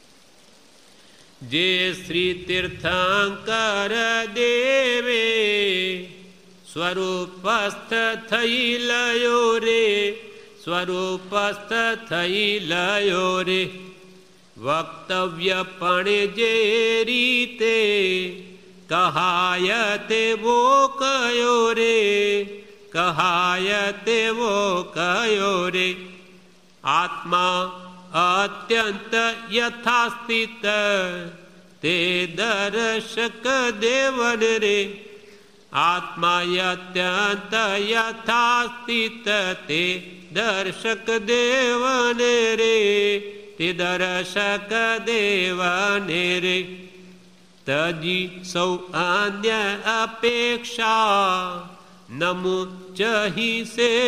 જે શ્રી તીર્થંકર દેવે સ્વરૂપસ્થ થઈ લયો રે વક્તવ્યપણે જે રીતે કહાય તેવો કયો રે આત્મા અત્યંત યથાસ્થિત તે દર્શક દેવન રે આત્મા અત્યંત યથાસ્થિત તે દર્શક દેવન રે તજી સૌ અન્ય અપેક્ષા નમો ચહી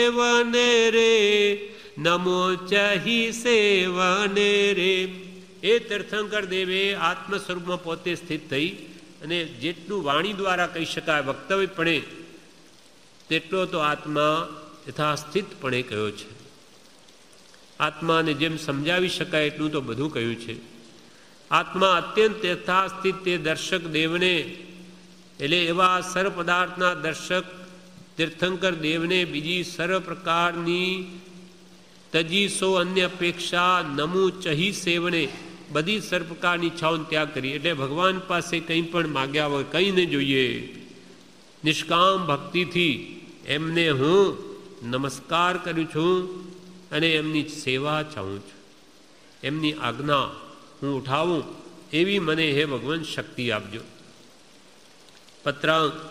સેવને રે. એ તીર્થંકર દેવે આત્મ સ્વરૂપમાં પોતે સ્થિત થઈ અને જેટલું વાણી દ્વારા કહી શકાય વક્તવ્યપણે તેટલો તો આત્મા યથાસ્થિતપણે કહ્યો છે. આત્માને જેમ સમજાવી શકાય એટલું તો બધું કહ્યું છે. આત્મા અત્યંત યથાસ્થિત તે દર્શક દેવને એટલે એવા સર્વ પદાર્થના દર્શક તીર્થંકર દેવને બીજી સર્વ પ્રકારની તજી સો અન્ય અપેક્ષા નમુ ચહી સેવને બધી સર્વ પ્રકારની ઈચ્છાઓનો ત્યાગ કરી, એટલે ભગવાન પાસે કંઈ પણ માગ્યા વગર કંઈ ન જોઈએ, નિષ્કામ ભક્તિથી એમને હું નમસ્કાર કરું છું અને એમની સેવા ચાહું છું, એમની આજ્ઞા હું ઉઠાવું એવી મને હે ભગવાન શક્તિ આપજો. પત્રાંક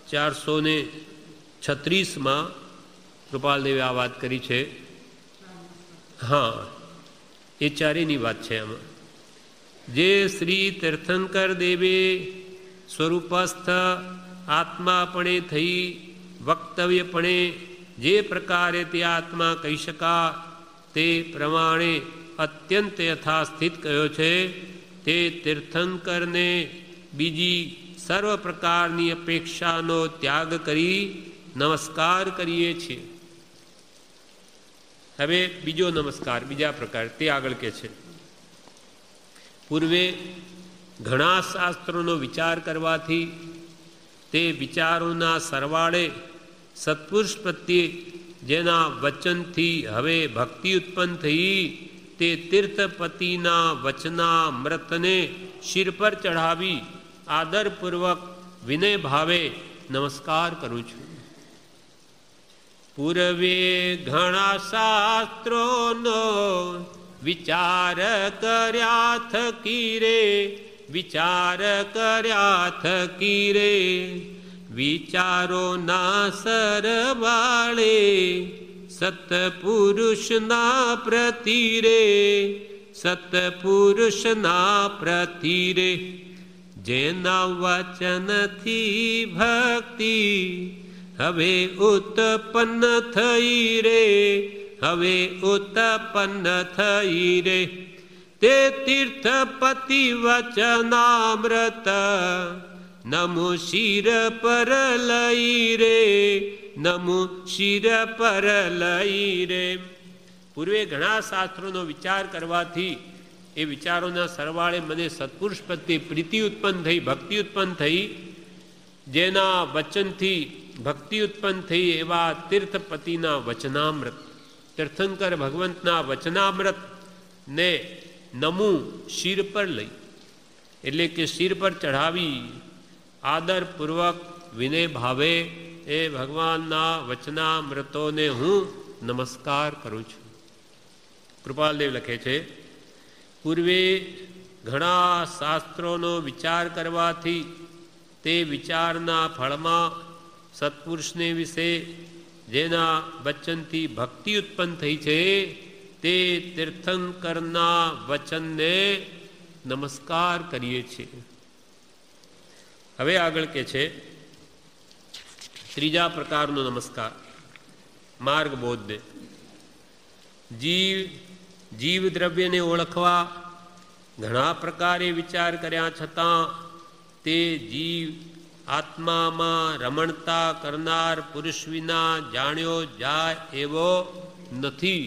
436માં કૃપાલદેવે આ વાત કરી છે. હા, એ ચારેયની વાત છે આમાં. જે શ્રી તીર્થંકર દેવે સ્વરૂપસ્થ આત્માપણે થઈ વક્તવ્યપણે જે પ્રકારે તે આત્મા કહી શકા તે પ્રમાણે અત્યંત યથાસ્થિત કહ્યો છે, તે તીર્થંકરને બીજી સર્વ પ્રકારની અપેક્ષાનો ત્યાગ કરી નમસ્કાર કરીએ છીએ. હવે બીજો નમસ્કાર બીજા પ્રકાર તે આગળ કે છે. પૂર્વે ઘણા શાસ્ત્રોનો વિચાર કરવાથી તે વિચારોના સરવાળે સત્પુરુષ પ્રત્યે જેના વચનથી હવે ભક્તિ ઉત્પન્ન થઈ, તે તીર્થપતિના વચનામૃતને શિર પર ચઢાવી આદરપૂર્વક વિનય ભાવે નમસ્કાર કરું છું. પૂર્વે ઘણા શાસ્ત્રોનો વિચાર કર્યા થકી રે, વિચાર કર્યા થકી રે, વિચારોના સરવાળે સત્પુરુષના પ્રતિરે, સત્પુરુષના પ્રતિરે, જેના વચનથી ભક્તિ હવે ઉત્પન્ન થઈ રે, હવે ઉત્પન્ન થઈ રે, તે તીર્થપતિ વચનામૃત નમો શિર પર લઈ રે, નમો શિર પર લઈ રે. પૂર્વે ઘણા શાસ્ત્રોનો વિચાર કરવાથી એ વિચારોના સરવાળે મને સત્પુરુષ પ્રત્યે પ્રીતિ ઉત્પન્ન થઈ, ભક્તિ ઉત્પન્ન થઈ, જેના વચનથી ભક્તિ ઉત્પન્ન થઈ એવા તીર્થપતિના વચનામૃત, તીર્થંકર ભગવંતના વચનામૃત ને નમું શિર પર લઈ, એટલે કે શિર પર ચઢાવી આદરપૂર્વક વિનય ભાવે એ ભગવાનના વચનામૃતોને હું નમસ્કાર કરું છું. કૃપાલદેવ લખે છે, પૂર્વે ઘણા શાસ્ત્રોનો વિચાર કરવાથી તે વિચારના ફળમાં સત્પુરુષને વિશે જેના વચનથી ભક્તિ ઉત્પન્ન થઈ છે, તે તીર્થંકરના વચનને નમસ્કાર કરીએ છીએ. હવે આગળ કે છે ત્રીજા પ્રકારનો નમસ્કાર, માર્ગબોધને. જીવ દ્રવ્યને ઓળખવા ઘણા પ્રકારે વિચાર કર્યા છતાં તે જીવ આત્મામાં રમણતા કરનાર પુરુષ વિના જાણ્યો જાય એવો નથી.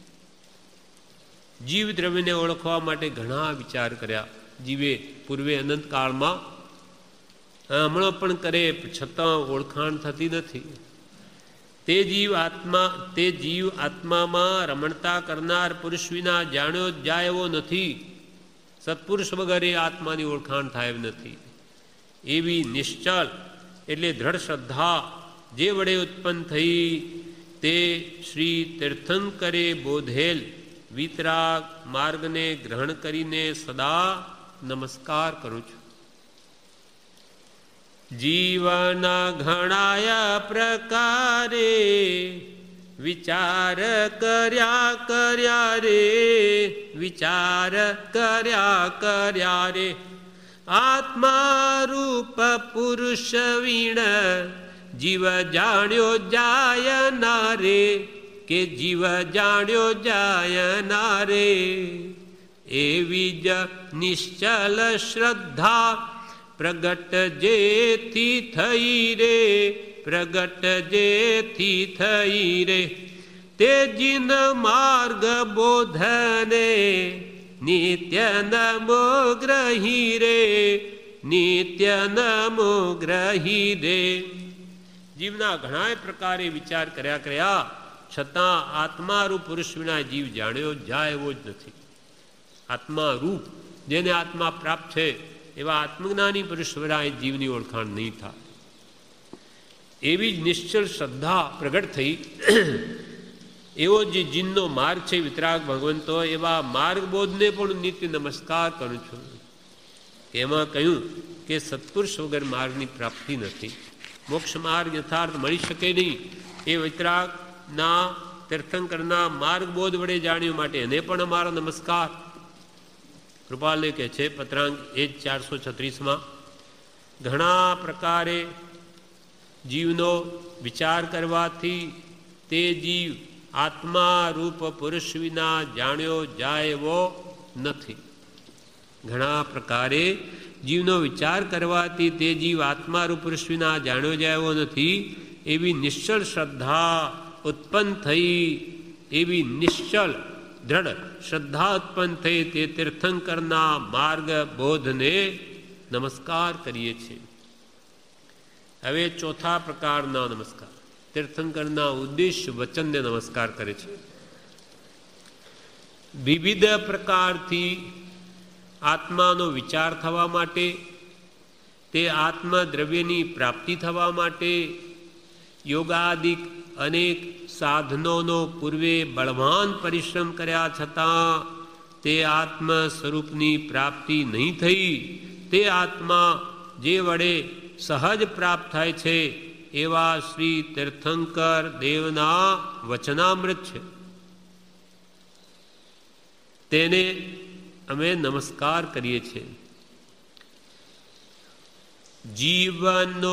જીવ દ્રવ્યને ઓળખવા માટે ઘણા વિચાર કર્યા જીવે પૂર્વે અનંતકાળમાં, હમણાં પણ કરે છતાં ઓળખાણ થતી નથી. તે જીવ આત્મામાં રમણતા કરનાર પુરુષ વિના જાણ્યો જાય એવો નથી. સત્પુરુષ વગર એ આત્માની ઓળખાણ થાય એમ નથી. એવી નિશ્ચલ એટલે દ્રઢ શ્રદ્ધા જે વડે ઉત્પન્ન થઈ તે શ્રી તીર્થંકરે બોધેલ વિતરાગ માર્ગને ગ્રહણ કરીને સદા નમસ્કાર કરું છું. જીવના ઘણાયા પ્રકારે વિચાર કર્યા રે, વિચાર કર્યા રે, આત્મા રૂપ પુરુષ વીણ જીવ જાણ્યો જાય ના રે, કે જીવ જાણ્યો જાય ના રે. એવી જ નિશ્ચલ શ્રદ્ધા પ્રગટ જેથી થઈ રે, પ્રગટ જેથી થઈ રે, તે જીન માર્ગ બોધને નિત્ય નમો ગ્રહી રે, નિત્ય નમો ગ્રહી રે. જીવના ઘણા પ્રકારે વિચાર કર્યા છતાં આત્મારૂપ પુરુષ વિના જીવ જાણ્યો જાય એવો જ નથી. આત્મારૂપ જેને આત્મા પ્રાપ્ત છે એવા આત્મજ્ઞાની પુરુષ વરાય જીવની ઓળખાણ નહીં થાય. એવી જ નિશ્ચળ શ્રદ્ધા પ્રગટ થઈ. એવો જે જીનનો માર્ગ છે વિતરાગ ભગવંતો, એવા માર્ગબોધને પણ નિત્ય નમસ્કાર કરું છું. એમાં કહ્યું કે સત્પુરુષ વગર માર્ગની પ્રાપ્તિ નથી. મોક્ષ માર્ગ યથાર્થ મળી શકે નહીં. એ વિતરાગના તીર્થંકરના માર્ગબોધ વડે જાણ્યું માટે એને પણ અમારો નમસ્કાર. કૃપાલે કહે છે પત્રાંક 436માં, ઘણા પ્રકારે જીવનો વિચાર કરવાથી તે જીવ આત્મા રૂપ પુરુષ વિના જાણ્યો જાય એવો નથી. ઘણા પ્રકારે જીવનો વિચાર કરવાથી તે જીવ આત્મા રૂપ પુરુષ વિના જાણ્યો જાય એવો નથી. એવી નિશ્ચળ શ્રદ્ધા ઉત્પન્ન થઈ, એવી નિશ્ચળ દ્રઢ શ્રદ્ધા ઉત્પન્ન થઈ તે તીર્થંકરના માર્ગ બોધને નમસ્કાર કરીએ છીએ. હવે ચોથા પ્રકારના નમસ્કાર, તીર્થંકરના ઉદ્દેશ વચનને નમસ્કાર કરે છે. વિવિધ પ્રકારથી આત્માનો વિચાર થવા માટે, તે આત્મદ્રવ્યની પ્રાપ્તિ થવા માટે યોગાદિક અનેક સાધનોનો પૂર્વે બળવાન પરિશ્રમ કર્યા છતાં તે આત્મ સ્વરૂપની પ્રાપ્તિ નહીં થઈ. તે આત્મા જે વડે સહજ પ્રાપ્ત થાય છે એવા શ્રી તીર્થંકર દેવના વચનામૃત છે. તેને અમે નમસ્કાર કરીએ છીએ. જીવનો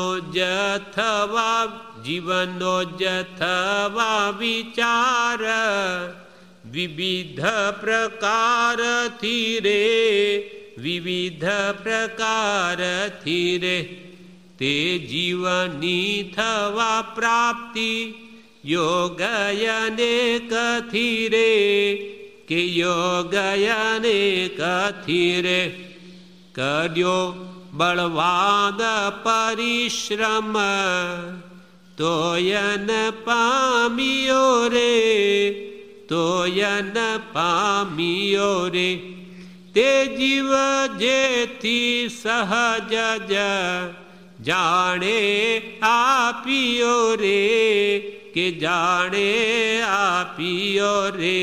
જથવા વિચાર વિવિધ પ્રકારથી રે તે જીવની થવા પ્રાપ્તિ યોગયને કથી રે કે યોગયને કથી રે કર્યો બળવાન પરિશ્રમ તોયન પામ્યો રે તે જીવ જેથી સહજ જ જાણે આપ્યો રે કે જાણે આપ્યો રે.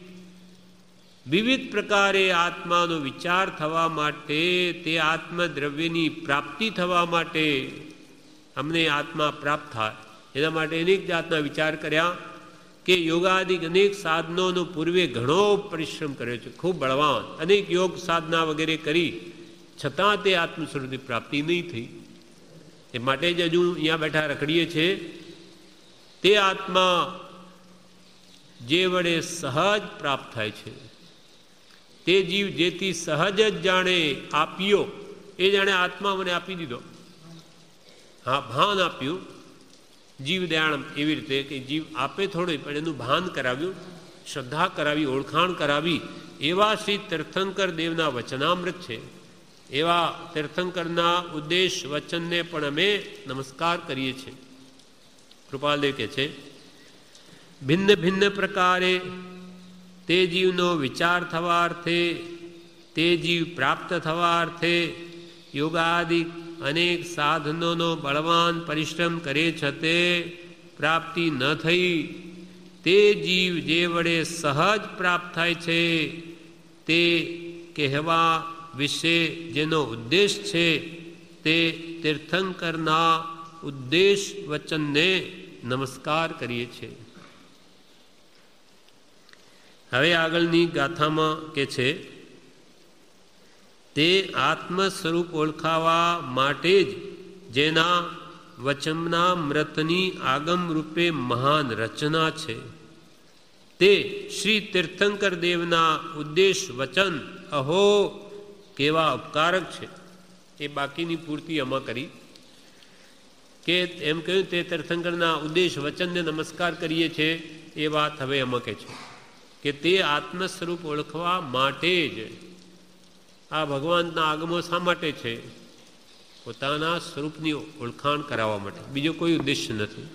વિવિધ પ્રકારે આત્માનો વિચાર થવા માટે, તે આત્મદ્રવ્યની પ્રાપ્તિ થવા માટે, અમને આત્મા પ્રાપ્ત થાય એના માટે અનેક જાતના વિચાર કર્યા. કે યોગાદિક અનેક સાધનોનો પૂર્વે ઘણો પરિશ્રમ કર્યો છે, ખૂબ બળવાન અનેક યોગ સાધના વગેરે કરી છતાં તે આત્મ સ્વરૂપની પ્રાપ્તિ નહીં થઈ. એ માટે જ હજુ અહીંયા બેઠા રખડીએ છીએ. તે આત્મા જે વડે સહજ પ્રાપ્ત થાય છે, તે જીવ જેથી સહજ જ જાણે આપ્યો, એ જાણે આત્મા મને આપી દીધો. હા, ભાન આપ્યું, જીવ દયાણમ એવી રીતે કે જીવ આપે થોડું પણ એનું ભાન કરાવ્યું, શ્રદ્ધા કરાવી, ઓળખાણ કરાવી. એવા શ્રી તીર્થંકર દેવના વચનામૃત છે. એવા તીર્થંકરના ઉદ્દેશ વચનને પણ અમે નમસ્કાર કરીએ છીએ. કૃપાલદેવ કહે છે, ભિન્ન ભિન્ન પ્રકારે તે જીવનો વિચાર થવા અર્થે, તે જીવ પ્રાપ્ત થવા અર્થે યોગાદિક અનેક સાધનોનો બળવાન પરિશ્રમ કરે છતે પ્રાપ્તિ ન થઈ. તે જીવ જે વડે સહજ પ્રાપ્ત થાય છે તે કહેવા વિશે જેનો ઉદ્દેશ છે તે તીર્થંકરના ઉદ્દેશ વચનને નમસ્કાર કરીએ છીએ. હવે આગળની ગાથામાં કે છે, તે આત્મ સ્વરૂપ ઓળખાવા માટે જ જેના વચનના મૃતની આગમ રૂપે મહાન રચના છે, તે શ્રી તીર્થંકર દેવના ઉદ્દેશ વચન અહો કેવા ઉપકારક છે. એ બાકીની પૂર્તિ આમાં કરી કે એમ કહ્યું તે તીર્થંકરના ઉદ્દેશ વચનને નમસ્કાર કરીએ છીએ. એ વાત હવે આમાં કહે છે કે તે આત્મ સ્વરૂપ ઓળખવા માટે જ આ ભગવાનના આગમો શા માટે છે? પોતાના સ્વરૂપની ઓળખાણ કરાવવા માટે, બીજો કોઈ ઉદ્દેશ્ય નથી.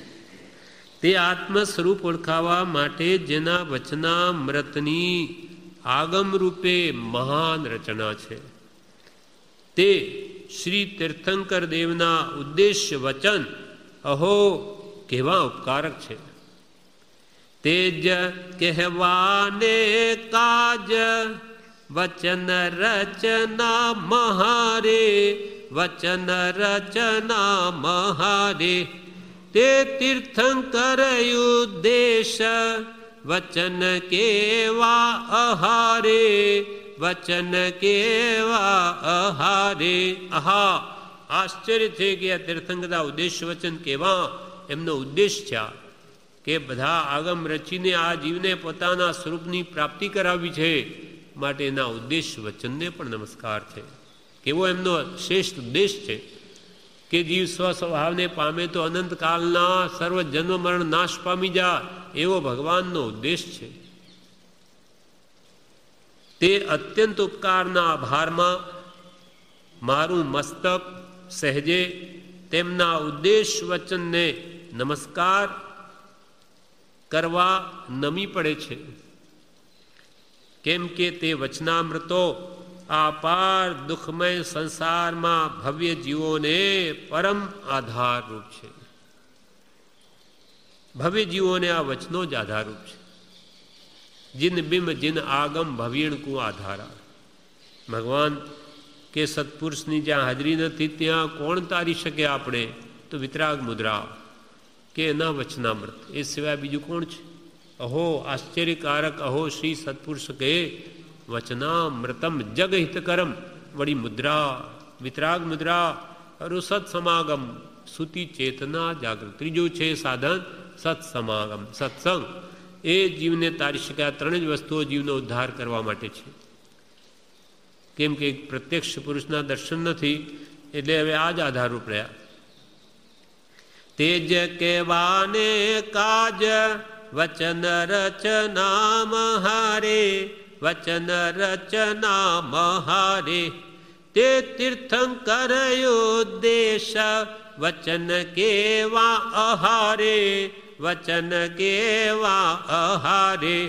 તે આત્મ સ્વરૂપ ઓળખાવા માટે જેના વચનામૃતની આગમ રૂપે મહાન રચના છે. તે શ્રી તીર્થંકર દેવના ઉદ્દેશ્ય વચન અહો કેવા ઉપકારક છે. તેજ કહેવાને કાજ વચન રચના મહારે, વચન રચના મહારે. તે તીર્થંકર ઉદ્દેશ વચન કેવા અહારે, વચન કેવા અહારે. આહા, આશ્ચર્ય છે કે આ તીર્થંકરના ઉદ્દેશ વચન કેવા. એમનો ઉદ્દેશ છે કે બધા આગમ રચીને આ જીવને પોતાના સ્વરૂપની પ્રાપ્તિ કરાવી છે, માટે એના ઉદ્દેશ વચનને પણ નમસ્કાર છે. કેવો એમનો શ્રેષ્ઠ ઉદ્દેશ છે કે જીવ સ્વસ્વભાવને પામે તો અનંતકાલના સર્વ જન્મ મરણ નાશ પામી જાય, એવો ભગવાનનો ઉદ્દેશ છે. તે અત્યંત ઉપકારના આભારમાં મારું મસ્તક સહેજે તેમના ઉદ્દેશ વચનને નમસ્કાર કરવા નમી પડે છે. કેમ કે તે વચનામૃતો આ પાર દુઃખમય સંસારમાં ભવ્ય જીવોને પરમ આધારરૂપ છે. ભવ્ય જીવોને આ વચનો જ આધારરૂપ છે. જિન બિંબ જિન આગમ ભવિણ કુ આધારા. ભગવાન કે સત્પુરુષની જ્યાં હાજરી નથી ત્યાં કોણ તારી શકે આપણે? તો વિતરાગ મુદ્રા કે એના વચનામૃત, એ સિવાય બીજું કોણ છે? અહો આશ્ચર્યકારક અહો શ્રી સત્પુરુષ કે વચનામૃતમ જગહિતકરમ. વળી મુદ્રા વિતરાગ મુદ્રા અરુસત સમાગમ સુતિ ચેતના જાગૃત. ત્રીજું છે સાધન સત્સમાગમ, સત્સંગ. એ જીવને તારી શકે. આ ત્રણ જ વસ્તુઓ જીવનો ઉદ્ધાર કરવા માટે છે. કેમ કે પ્રત્યક્ષ પુરુષના દર્શન નથી, એટલે હવે આ જ આધારરૂપ રહ્યા. તેજ કેવાને કાજ વચન રચના મહારે, વચન રચના મહારે. તે તીર્થંકર ઉદ્દેશ વચન કેવા અહારે, વચન કેવા અહારે.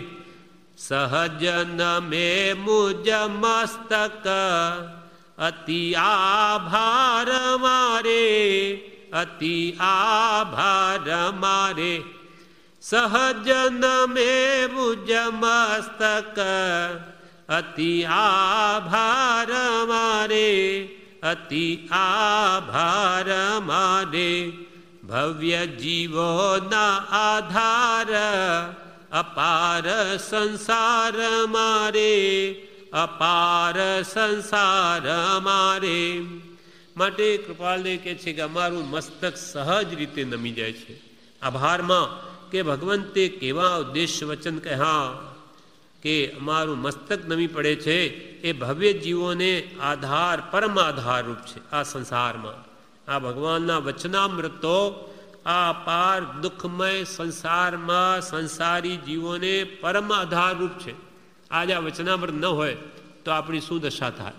સહજન મે મુજ મસ્તક અતિ આભાર મારે, અતિ આભાર મારે. સહજન મે મુજ મસ્તક અતિ આભાર મારે, અતિ આભાર મારે. ભવ્ય જીવોના આધાર અપાર સંસાર મારે, અપાર સંસાર મારે. માટે કૃપાલદેવ કહે છે કે અમારું મસ્તક સહજ રીતે નમી જાય છે આભારમાં, કે ભગવંતે કેવા ઉદ્દેશ વચન કહ્યા કે અમારું મસ્તક નમી પડે છે. એ ભવ્ય જીવોને આધાર પરમ આધારરૂપ છે આ સંસારમાં. આ ભગવાનના વચનામૃતો આ પાર દુઃખમય સંસારમાં સંસારી જીવોને પરમ આધારરૂપ છે. આજે આ વચનામૃત ન હોય તો આપણી શું દશા થાય?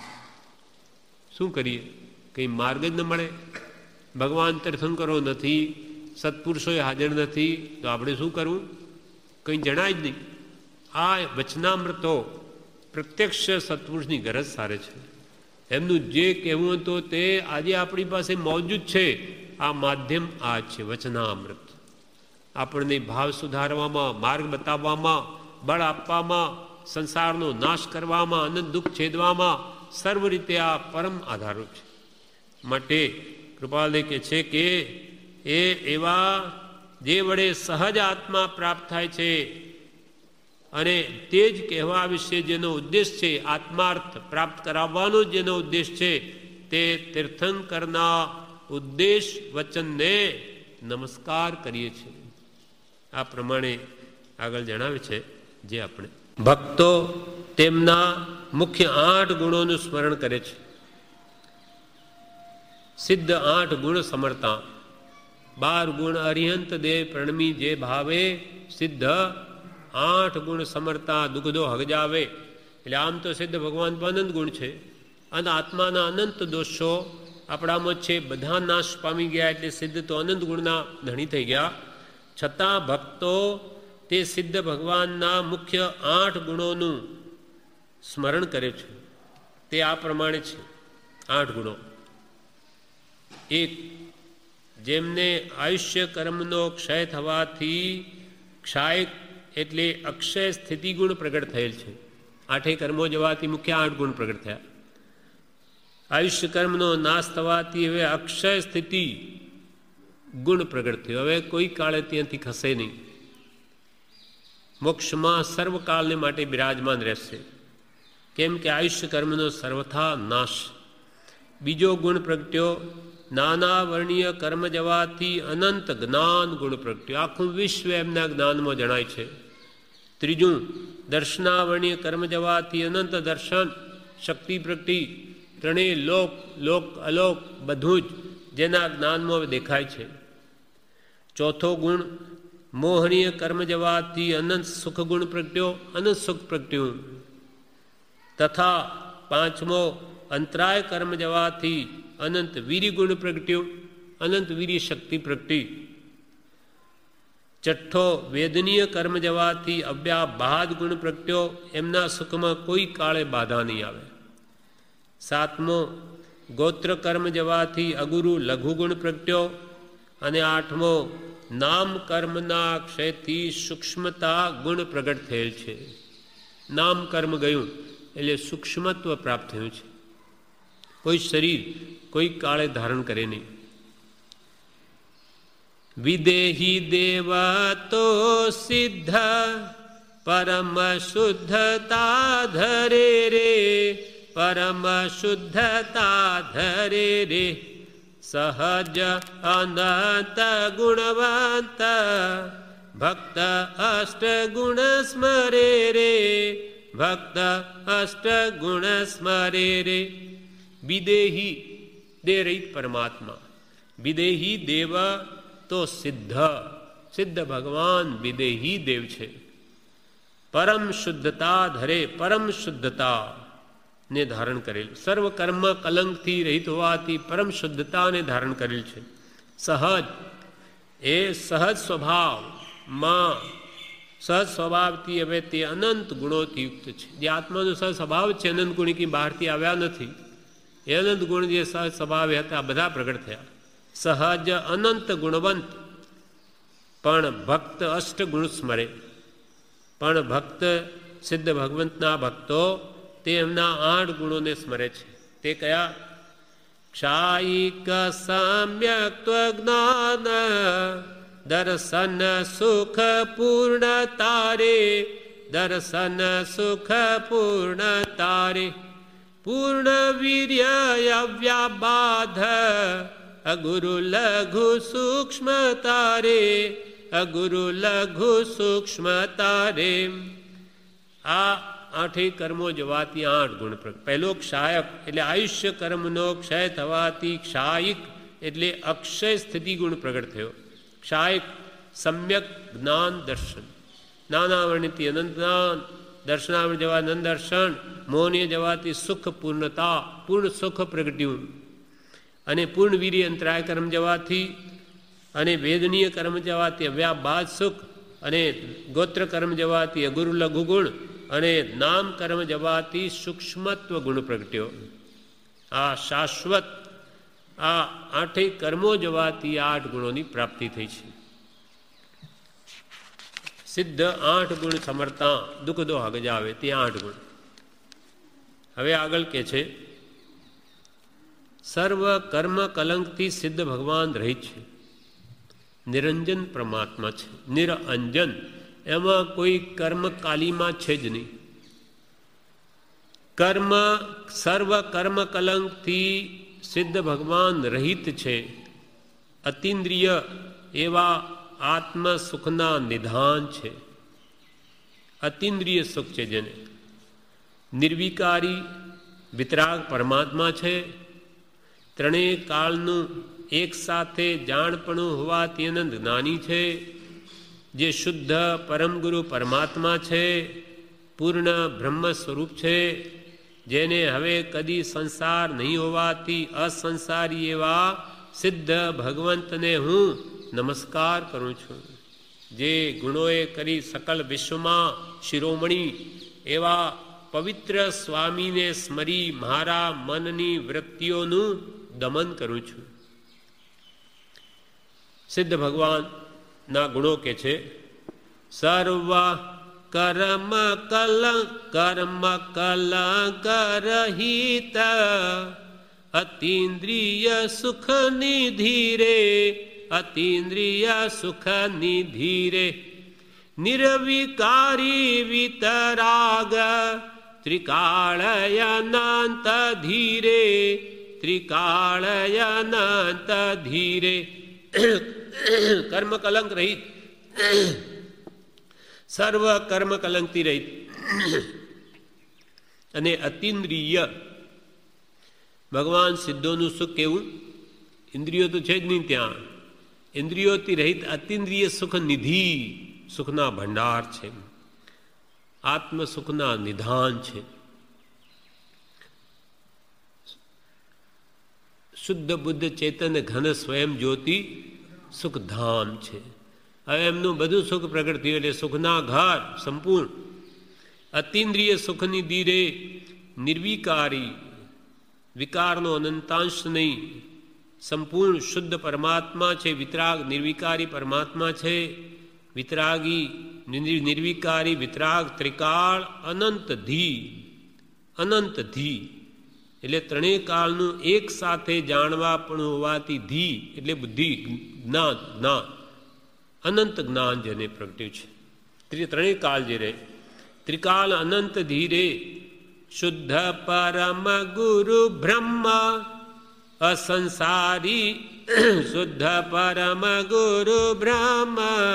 શું કરીએ? કંઈ માર્ગ જ ન મળે. ભગવાન તીર્થંકરો નથી, સત્પુરુષોએ હાજર નથી, તો આપણે શું કરવું? કંઈ જણાય જ નહીં. આ વચનામૃતો પ્રત્યક્ષ સત્પુરુષની ગરજ સારે છે. એમનું જે કહેવું હતું તે આજે આપણી પાસે મોજૂદ છે. આ માધ્યમ આ છે વચનામૃત. આપણને ભાવ સુધારવામાં, માર્ગ બતાવવામાં, બળ આપવામાં, સંસારનો નાશ કરવામાં, અનંત દુઃખ છેદવામાં સર્વ રીતે આ પરમ આધારરૂપ છે. માટે કૃપાલદેવ કહે છે કે એ એવા જે વડે સહજ આત્મા પ્રાપ્ત થાય છે અને તે જ કહેવા વિશે જેનો ઉદ્દેશ છે, આત્માર્થ પ્રાપ્ત કરાવવાનો જેનો ઉદ્દેશ છે, તે તીર્થંકરના ઉદ્દેશ વચનને નમસ્કાર કરીએ છીએ. આ પ્રમાણે આગળ જણાવે છે જે આપણે ભક્તો તેમના મુખ્ય 8 ગુણોનું સ્મરણ કરે છે. સિદ્ધ 8 ગુણ સમરતા, 12 ગુણ અરિહંત દેવ પ્રણમી જે ભાવે, સિદ્ધ 8 ગુણ સમરતા દુઃખદો હગજાવે. એટલે આમ તો સિદ્ધ ભગવાન પણ અનંત ગુણ છે અને આત્માના અનંત દોષો આપણામાં છે બધા નાશ પામી ગયા, એટલે સિદ્ધ તો અનંત ગુણના ધણી થઈ ગયા. છતાં ભક્તો તે સિદ્ધ ભગવાનના મુખ્ય 8 ગુણોનું સ્મરણ કરે છે. તે આ પ્રમાણે છે. 8 ગુણો. 1. જેમને આયુષ્ય કર્મનો ક્ષય થવાથી ક્ષાયક એટલે અક્ષય સ્થિતિ ગુણ પ્રગટ થયેલ છે. 8 કર્મો જવાથી મુખ્ય 8 ગુણ પ્રગટ થયા. આયુષ્ય કર્મનો નાશ થવાથી હવે અક્ષય સ્થિતિ ગુણ પ્રગટ થયો. હવે કોઈ કાળે ત્યાંથી ખસે નહીં. મોક્ષમાં સર્વકાળને માટે બિરાજમાન રહેશે. કેમ કે આયુષ્ય કર્મનો સર્વથા નાશ. બીજો ગુણ પ્રગટ્યો, નાના વર્ણીય કર્મ જવાથી અનંત જ્ઞાન ગુણ પ્રગટ્યો. આખું વિશ્વ એમના જ્ઞાનમાં જણાય છે. ત્રીજું, દર્શનાવર્ણીય કર્મ જવાથી અનંત દર્શન શક્તિ પ્રગટી. ત્રણેય લોક લોક અલોક બધું જ જેના જ્ઞાનમાં દેખાય છે. ચોથો ગુણ, મોહનીય કર્મ જવાથી અનંત સુખ ગુણ પ્રગટ્યો, અનંત સુખ પ્રગટ્યું. તથા પાંચમો, અંતરાય કર્મ જવાથી અનંત વીર્ય ગુણ પ્રગટ્યું, અનંત વીર્ય શક્તિ પ્રગટી. છઠ્ઠો, વેદનીય કર્મ જવાથી અવ્યાબાદ ગુણ પ્રગટ્યો, એમના સુખમાં કોઈ કાળે બાધા નહીં આવે. સાતમો, ગોત્ર કર્મ જવાથી અગુરુ લઘુ ગુણ પ્રગટ્યો. અને આઠમો, નામ કર્મના ક્ષયથી સૂક્ષ્મતા ગુણ પ્રગટ થયેલ છે. નામ કર્મ ગયું એટલે સૂક્ષ્મત્વ પ્રાપ્ત થયું છે. કોઈ શરીર કોઈ કાળે ધારણ કરે નહીં. વિદેહી દેવતો સિદ્ધ પરમ શુદ્ધતા ધરે રે, પરમ શુદ્ધતા ધરે રે. સહજ અનંત ગુણવંત ભક્ત અષ્ટ ગુણ સ્મરે રે, ભક્ત અષ્ટ ગુણ સ્મરે રે. વિદેહી દેહ રહિત પરમાત્મા, વિદેહી દેવ તો સિદ્ધ, સિદ્ધ ભગવાન વિદેહી દેવ છે. પરમ શુદ્ધતા ધરે, પરમ શુદ્ધતા ને ધારણ કરેલ. સર્વ કર્મ કલંકથી રહિત હોવાથી પરમ શુદ્ધતાને ધારણ કરેલ છે. સહજ એ સહજ સ્વભાવમાં, સહજ સ્વભાવથી હવે તે અનંત ગુણોથી યુક્ત છે. જે આત્માનો સહજ સ્વભાવ છે અનંત ગુણ કી બહારથી આવ્યા નથી. એ અનંત ગુણ જે સહજ સ્વભાવ હતા બધા પ્રગટ થયા. સહજ અનંત ગુણવંત પણ ભક્ત અષ્ટ ગુણ સ્મરે. પણ ભક્ત સિદ્ધ ભગવંતના ભક્તો તે એમના 8 ગુણોને સ્મરે છે. તે કયા? ક્ષાયિક સમ્યક જ્ઞાન દર્શન સુખ પૂર્ણ તારે, દર્શન સુખ પૂર્ણ તારે. પૂર્ણ વીર્ય અવ્યાબાધ અગુરુ લઘુ સૂક્ષ્મ તારે, અગુરુ લઘુ સૂક્ષ્મ તારે. આ 8 કર્મો જવાથી 8 ગુણ પ્રગટ. પહેલો ક્ષાયક એટલે આયુષ્ય કર્મનો ક્ષય થવાથી ક્ષાયિક એટલે અક્ષય સ્થિતિ ગુણ પ્રગટ થયો. ક્ષાયક સમ્યક જ્ઞાન દર્શન, નાનાવર્ણિથી અનંત જ્ઞાન, દર્શનાવર્ણ જવા અનંત દર્શન, મોહનીય જવાથી સુખ પૂર્ણતા, પૂર્ણ સુખ પ્રગટ્યું. અને પૂર્ણ વીર્ય અંતરાય કર્મ જવાથી, અને વેદનીય કર્મ જવાથી અવ્યાબાદ સુખ, અને ગોત્ર કર્મ જવાથી અગુરુ લઘુ ગુણ, અને નામ કર્મ જવાથી સૂક્ષ્મત્વ ગુણ પ્રગટ્યો. આ શાશ્વત આ 8 કર્મો જવાથી 8 ગુણોની પ્રાપ્તિ થઈ છે. સિદ્ધ 8 ગુણ સમરતા દુઃખ દો હગજાવે, તે 8 ગુણ. હવે આગળ કે છે, સર્વ કર્મ કલંકથી સિદ્ધ ભગવાન રહિત છે. નિરંજન પરમાત્મા છે. નિરંજન, એમાં કોઈ કર્મ કાલીમાં છે જ નહીં. કર્મ સર્વ કર્મ કલંકથી સિદ્ધ ભગવાન રહિત છે. અતિન્દ્રિય એવા આત્મ સુખના નિધાન છે. અતિન્દ્રિય સુખ છે જેને. નિર્વિકારી વિતરાગ પરમાત્મા છે. ત્રણેય કાળનું એક સાથે જાણપણું હોવાથી અનંત જ્ઞાની છે. જે શુદ્ધ પરમ ગુરુ પરમાત્મા છે, પૂર્ણ બ્રહ્મ સ્વરૂપ છે, જેને હવે કદી સંસાર નહીં હોવાથી અસંસારી એવા સિદ્ધ ભગવંતને હું નમસ્કાર કરું છું. જે ગુણોએ કરી સકલ વિશ્વમાં શિરોમણી એવા પવિત્ર સ્વામીને સ્મરી મારા મનની વૃત્તિઓનું દમન કરું છું. સિદ્ધ ભગવાનના ગુણો કે છે, સર્વ કર્મ કલંક રહિત અતીન્દ્રિય સુખ નિધિરે અતીન્દ્રિય સુખ નિધિરે નિર્વિકારી વિતરાગ ત્રિકાળયનંત ધીરે ત્રિકાળયનંત ધીરે. કર્મ કલંક રહિત, સર્વ કર્મ કલંકથી રહિત અને અતિન્દ્રિય. ભગવાન સિદ્ધોનું સુખ કેવું? ઇન્દ્રિયો તો છે જ નહીં ત્યાં. ઇન્દ્રિયોથી રહિત અતિન્દ્રિય સુખ નિધિ, સુખના ભંડાર છે, આત્મ સુખના નિધાન છે. શુદ્ધ બુદ્ધ ચેતન ઘન સ્વયં જ્યોતિ સુખધામ છે. હવે એમનું બધું સુખ પ્રગટ થયું એટલે સુખના ઘર સંપૂર્ણ. અતિન્દ્રિય સુખની ધીરે નિર્વિકારી, વિકારનો અનંતાંશ નહીં, સંપૂર્ણ શુદ્ધ પરમાત્મા છે. વિતરાગ નિર્વિકારી પરમાત્મા છે. વિતરાગી નિર્વિકારી વિતરાગ ત્રિકાળ અનંત ધી. અનંત ધી એટલે ત્રણેય કાળનું એક સાથે જાણવા પણ હોવાથી ધી એટલે બુદ્ધિ, જ્ઞાન. જ્ઞાન અનંત જ્ઞાન જેને પ્રગટ્યું છે. ત્રણેય કાળ જે રહે ત્રિકાળ અનંત ધીરે શુદ્ધ પરમ ગુરુ બ્રહ્મ અસંસારી શુદ્ધ પરમ ગુરુ બ્રહ્મ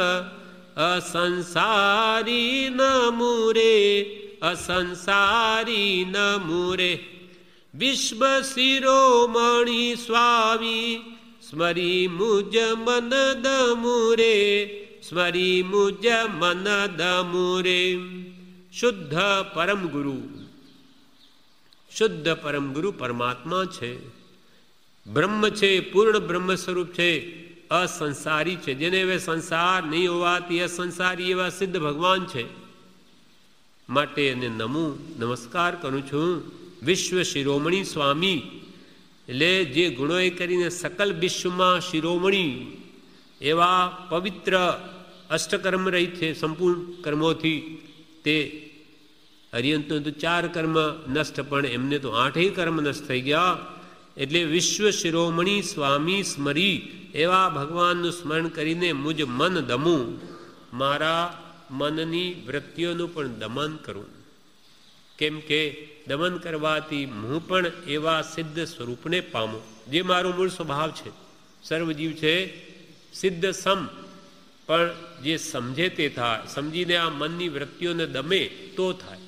અસંસારી નમુરે અસંસારી નમુરે વિશ્વ શિરોમણી સ્વામી સ્મરી મુજ મન દમુરે સ્મરી મુજ મન દમુરે. શુદ્ધ પરમ ગુરુ, શુદ્ધ પરમ ગુરુ પરમાત્મા છે, બ્રહ્મ છે, પૂર્ણ બ્રહ્મ સ્વરૂપ છે, અસંસારી છે. જેને હવે સંસાર નહીં હોવાથી અસંસારી એવા સિદ્ધ ભગવાન છે. માટે એને નમસ્કાર કરું છું. વિશ્વ શિરોમણી સ્વામી એટલે જે ગુણોએ કરીને સકલ વિશ્વમાં શિરોમણી એવા પવિત્ર અષ્ટકર્મ રહિત છે સંપૂર્ણ કર્મોથી. તે હરિયંતો તો 4 કર્મ નષ્ટ, પણ એમને તો 8 કર્મ નષ્ટ થઈ ગયા. એટલે વિશ્વ શિરોમણી સ્વામી સ્મરી એવા ભગવાનનું સ્મરણ કરીને મુજ મન દમું, મારા મનની વૃત્તિઓનું પણ દમન કરું. કેમ કે દમન કરવાથી હું પણ એવા સિદ્ધ સ્વરૂપને પામું જે મારો મૂળ સ્વભાવ છે. સર્વજીવ છે સિદ્ધ સમ, પણ જે સમજે તે થાય. સમજીને આ મનની વૃત્તિઓને દમે તો થાય.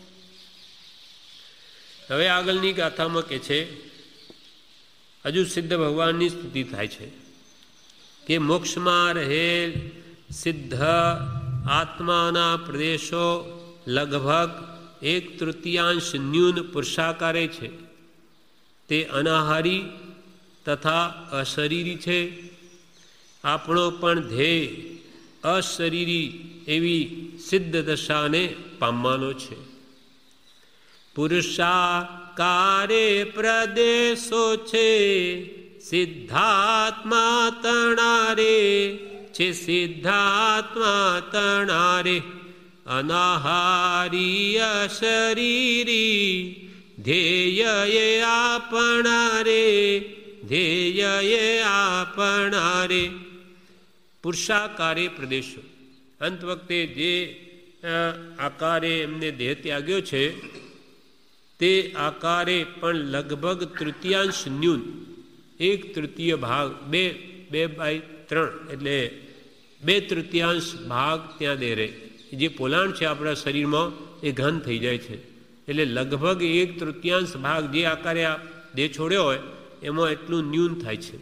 હવે આગળની ગાથામાં કે છે, હજુ સિદ્ધ ભગવાનની સ્તુતિ થાય છે કે મોક્ષમાં રહેલ સિદ્ધ આત્માના પ્રદેશો લગભગ 1/3 ન્યૂન પુરુષાકારે છે. તે અનાહારી તથા અશરીરી છે. આપણો પણ ધ્યેય અશરીરી એવી સિદ્ધ દશાને પામવાનો છે. પુરુષાકારે પ્રદેશો છે સિદ્ધાત્મા તણારે છે સિદ્ધાત્મા તણારે અનાહારી અશરીરી ધ્યેયએ આપણારે ધ્યેયએ આપણારે. પુરુષાકારે પ્રદેશો, અંત વખતે જે આકારે એમને દેહ ત્યાગ્યો છે તે આકારે પણ લગભગ 1/3 ન્યૂન, 1/3 ભાગ, 2/3 એટલે 2/3 ભાગ ત્યાં દેહ રહે. જે પોલાણ છે આપણા શરીરમાં એ ઘન થઈ જાય છે. એટલે લગભગ 1/3 ભાગ જે આકારે આ દેહ છોડ્યો હોય એમાં એટલું ન્યૂન થાય છે.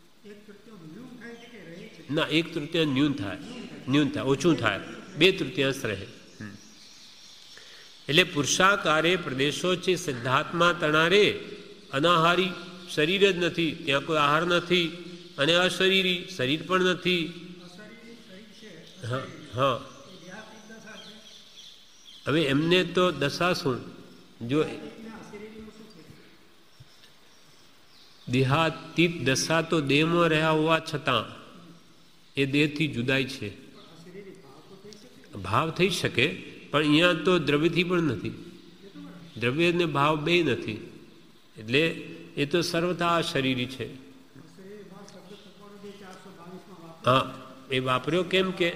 ના, 1/3 ન્યૂન થાય, ઓછું થાય, 2/3 રહે. એટલે પુરુષાકારે પ્રદેશો છે સિદ્ધાત્મા તણારે. અનાહારી શરીર જ નથી, ત્યાં કોઈ આહાર નથી, અને અશરીરી શરીર પણ નથી. હા હા, હવે એમને તો દશા શું? જો દેહાતીત દશા તો દેહમાં રહ્યા હોવા છતાં એ દેહથી જુદાય છે. ભાવ થઈ શકે, પણ અહીંયા તો દ્રવ્યથી પણ નથી, દ્રવ્ય ને ભાવ બે નથી, એટલે એ તો સર્વથા શરીરી છે. હા, એ વાપર્યો કેમ કે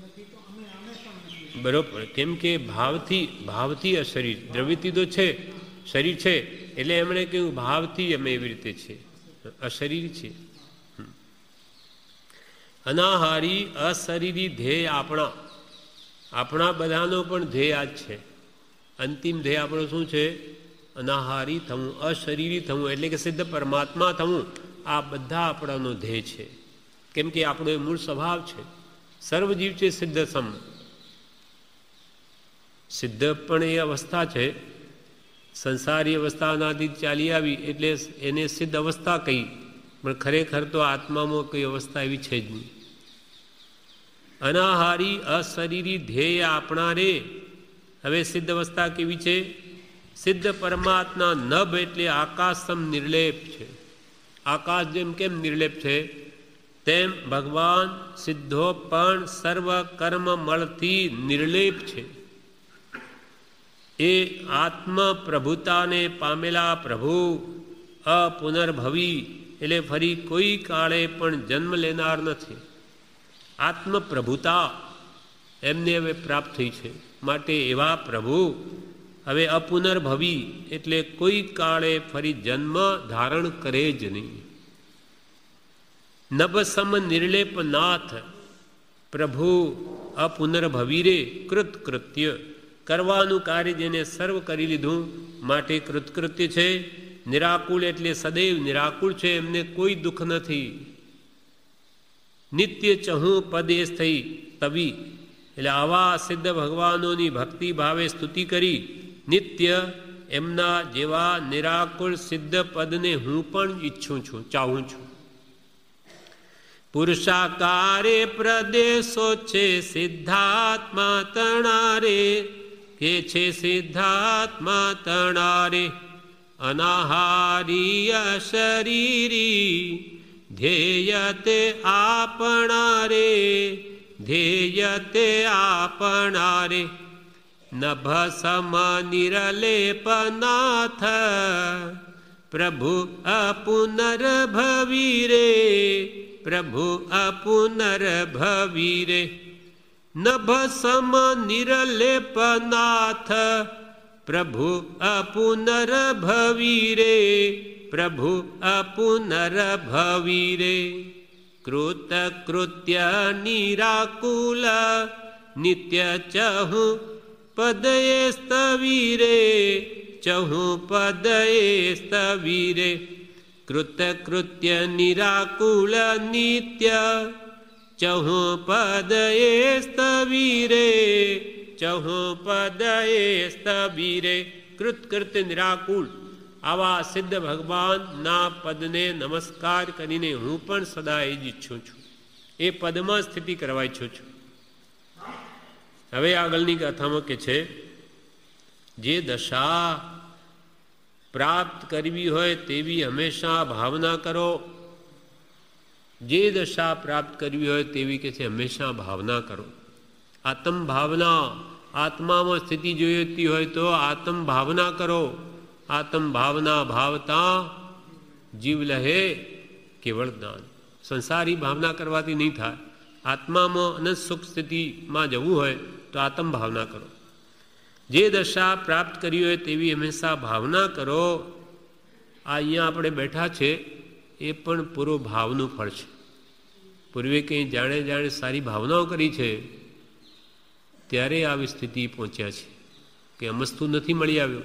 બરોબર, કેમ કે ભાવથી અશરીર, દ્રવ્યથી તો છે, શરીર છે, એટલે એમણે કહ્યું ભાવથી અમે એવી રીતે છે, અશરીર છે. અનાહારી અશરીરી ધ્યેય આપણા બધાનો પણ ધ્યેય આ જ છે. અંતિમ ધ્યેય આપણો શું છે? અનાહારી થવું, અશરીરી થવું, એટલે કે સિદ્ધ પરમાત્મા થવું. આ બધા આપણાનો ધ્યેય છે, કેમ કે આપણો એ મૂળ સ્વભાવ છે. સર્વજીવ છે સિદ્ધ સમ. સિદ્ધ પણ એ અવસ્થા છે, સંસારી અવસ્થાનાથી ચાલી આવી એટલે એને સિદ્ધ અવસ્થા કહી, પણ ખરેખર તો આત્મામાં કઈ અવસ્થા એવી છે જ નહીં. અનાહારી અશરીરી ધ્યેય આપણારે. હવે સિદ્ધ અવસ્થા કેવી છે? સિદ્ધ પરમાત્મા નભ એટલે આકાશમ નિર્લેપ છે. આકાશ જેમ કેમ નિર્લેપ છે, તેમ ભગવાન સિદ્ધો પણ સર્વ કર્મ મળથી નિર્લેપ છે. એ આત્મ પ્રભુતાને પામેલા પ્રભુ અપુનર્ભવી, એટલે ફરી કોઈ કાળે પણ જન્મ લેનાર નથી. આત્મ પ્રભુતા એમને હવે પ્રાપ્ત થઈ છે, માટે એવા પ્રભુ હવે અપુનર્ભવી, એટલે કોઈ કાળે ફરી જન્મ ધારણ કરે જ નહીં. નભસમ નિર્લેપ નાથ પ્રભુ અપુનર્ભવીરે કૃતકૃત્ય, કરવાનું કાર્ય જેને સર્વ કરી લીધું માટે કૃતકૃત્ય છે. નિરાકુળ એટલે સદૈવ નિરાકુળ છે, એમને કોઈ દુઃખ નથી. નિત્ય ચહું પદે થઈ તવી, એટલે આવા સિદ્ધ ભગવાનોની ભક્તિ ભાવે સ્તુતિ કરી નિત્ય એમના જેવા નિરાકુળ સિદ્ધ પદને હું પણ ઈચ્છું છું, ચાહું છું. પુરુષાકારે પ્રદેશો છે સિદ્ધાત્મા તણારે, કે છે સિદ્ધાત્મા તણારે. અનાહારી અશરીરી ધ્યેયતે આપણારે, ધ્યેયતે આપણારે. નભસમ નિરલેપનાથ પ્રભુ અપુનર્ભવીરે, પ્રભુ અપુનર્ભવીરે. નભસમ નિરલેપનાથ પ્રભુ અપુનર્ભવીરે, પ્રભુ અપુનર્ભવીરે. કૃતકૃત્ય નિરાકુલ નિત્ય ચહુ પદયે સ્તવીરે, ચહુ પદયે સ્તવીરે. કૃતકૃત્ય નિરાકુલ નિત્ય ચહુ પદયે સ્તવીરે, ચહુ પદયે સ્તવીરે. કૃતકૃત્ય નિરાકુલ આવા સિદ્ધ ભગવાનના પદને નમસ્કાર કરીને હું પણ સદા એ જ ઈચ્છું છું, એ પદમાં સ્થિતિ કરવા ઈચ્છું છું. હવે આગળની ગાથામાં કે છે, જે દશા પ્રાપ્ત કરવી હોય તેવી હંમેશા ભાવના કરો. જે દશા પ્રાપ્ત કરવી હોય તેવી કે છે હંમેશા ભાવના કરો. આત્મ ભાવના, આત્મામાં સ્થિતિ જોઈતી હોય તો આત્મ ભાવના કરો. આત્મ ભાવના ભાવતા જીવ લહે કેવળ દાન. સંસારી ભાવના કરવાથી નહીં થાય. આત્મામાં અનંત સુખ સ્થિતિમાં જવું હોય તો આત્મ ભાવના કરો. જે દશા પ્રાપ્ત કરી હોય તેવી હંમેશા ભાવના કરો. આ અહીંયા આપણે બેઠા છે એ પણ પૂરો ભાવનું ફળ છે. પૂર્વે કંઈ જાણે જાણે સારી ભાવનાઓ કરી છે ત્યારે આવી સ્થિતિ પહોંચ્યા છે કે અમસ્તુ નથી મળી આવ્યો.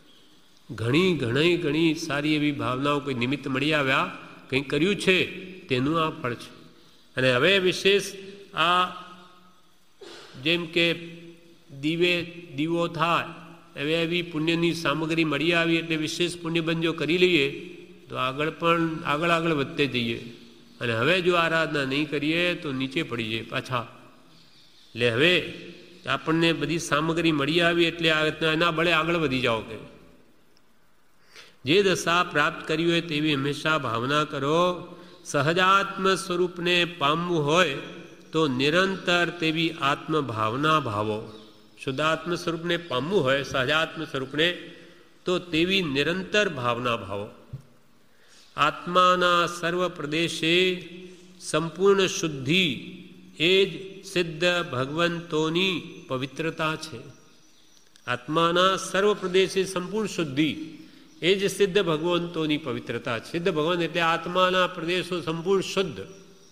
ઘણી સારી એવી ભાવનાઓ કોઈ નિમિત્ત મળી આવ્યા, કંઈ કર્યું છે તેનું આ ફળ છે. અને હવે વિશેષ આ જેમ કે દીવો થાય હવે એવી પુણ્યની સામગ્રી મળી આવી એટલે વિશેષ પુણ્યબંધ જો કરી લઈએ તો આગળ વધતે જઈએ. અને હવે જો આરાધના નહીં કરીએ તો નીચે પડી જાય પાછા. એટલે હવે આપણને બધી સામગ્રી મળી આવી એટલે એના બળે આગળ વધી જાઓ કે જે દશા પ્રાપ્ત કરી હોય તેવી હંમેશા ભાવના કરો. સહજાત્મ સ્વરૂપને પામવું હોય તો નિરંતર તેવી આત્મભાવના ભાવો. શુદ્ધાત્મ સ્વરૂપને પામવું હોય સહજાત્મ સ્વરૂપને તો તેવી નિરંતર ભાવના ભાવો. આત્માના સર્વ પ્રદેશે સંપૂર્ણ શુદ્ધિ એ જ સિદ્ધ ભગવંતોની પવિત્રતા છે. આત્માના સર્વ પ્રદેશે સંપૂર્ણ શુદ્ધિ એ જ સિદ્ધ ભગવંતોની પવિત્રતા છે. સિદ્ધ ભગવાન એટલે આત્માના પ્રદેશો સંપૂર્ણ શુદ્ધ.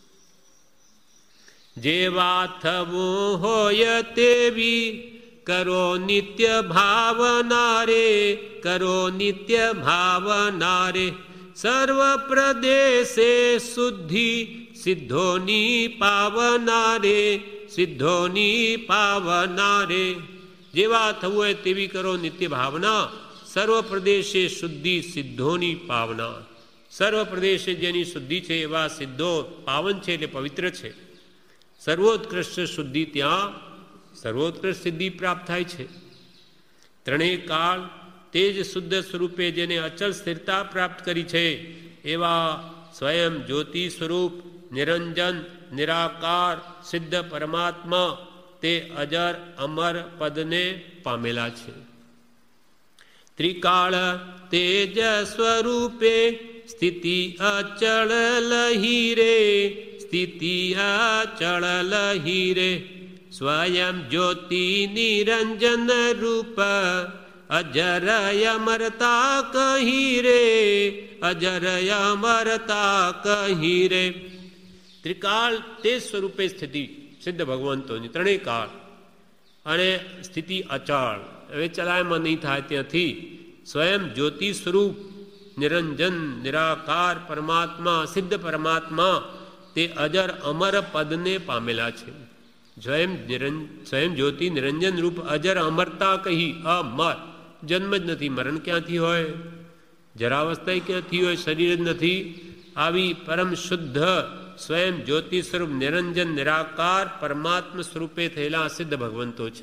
જેવા થવું હોય તેવી કરો નિત્ય ભાવના રે, કરો નિત્ય ભાવના રે. સર્વ પ્રદેશે શુદ્ધિ સિદ્ધોની પાવના રે, સિદ્ધોની પાવના રે. જેવા થવું હોય તેવી કરો નિત્ય ભાવના. સર્વ પ્રદેશે શુદ્ધિ સિદ્ધોની પાવના. સર્વ પ્રદેશે જેની શુદ્ધિ છે એવા સિદ્ધો પાવન છે એટલે પવિત્ર છે. સર્વોત્કૃષ્ટ શુદ્ધિ ત્યાં સર્વોત્કૃષ્ટ સિદ્ધિ પ્રાપ્ત થાય છે. ત્રણેય કાળ તે જ શુદ્ધ સ્વરૂપે જેને અચલ સ્થિરતા પ્રાપ્ત કરી છે એવા સ્વયં જ્યોતિ સ્વરૂપ નિરંજન નિરાકાર સિદ્ધ પરમાત્મા તે અજર અમર પદને પામેલા છે. ત્રિકાળ તેજ સ્વરૂપે સ્થિતિ અચળ લહી રે, સ્થિતિ અચળ લહી રે. સ્વયં જ્યોતિ નિરંજન રૂપ અજર અમરતા કહી રે, અજર અમરતા કહી રે. ત્રિકાળ તે સ્વરૂપે સ્થિતિ સિદ્ધ ભગવંતોની ત્રણેય કાળ અને સ્થિતિ અચળ હવે ચલાયમાં નહીં થાય ત્યાંથી સ્વયં જ્યોતિ સ્વરૂપ નિરંજન નિરાકાર પરમાત્મા સિદ્ધ પરમાત્મા તે અજર અમર પદને પામેલા છે. સ્વયં જ્યોતિ નિરંજન રૂપ અજર અમરતા કહી. અમર જન્મ જ નથી, મરણ ક્યાંથી હોય, જરાવસ્થા ક્યાંથી હોય, શરીર જ નથી. આવી પરમ શુદ્ધ સ્વયં જ્યોતિ સ્વરૂપ નિરંજન નિરાકાર પરમાત્મ સ્વરૂપે થયેલા સિદ્ધ ભગવંતો છે.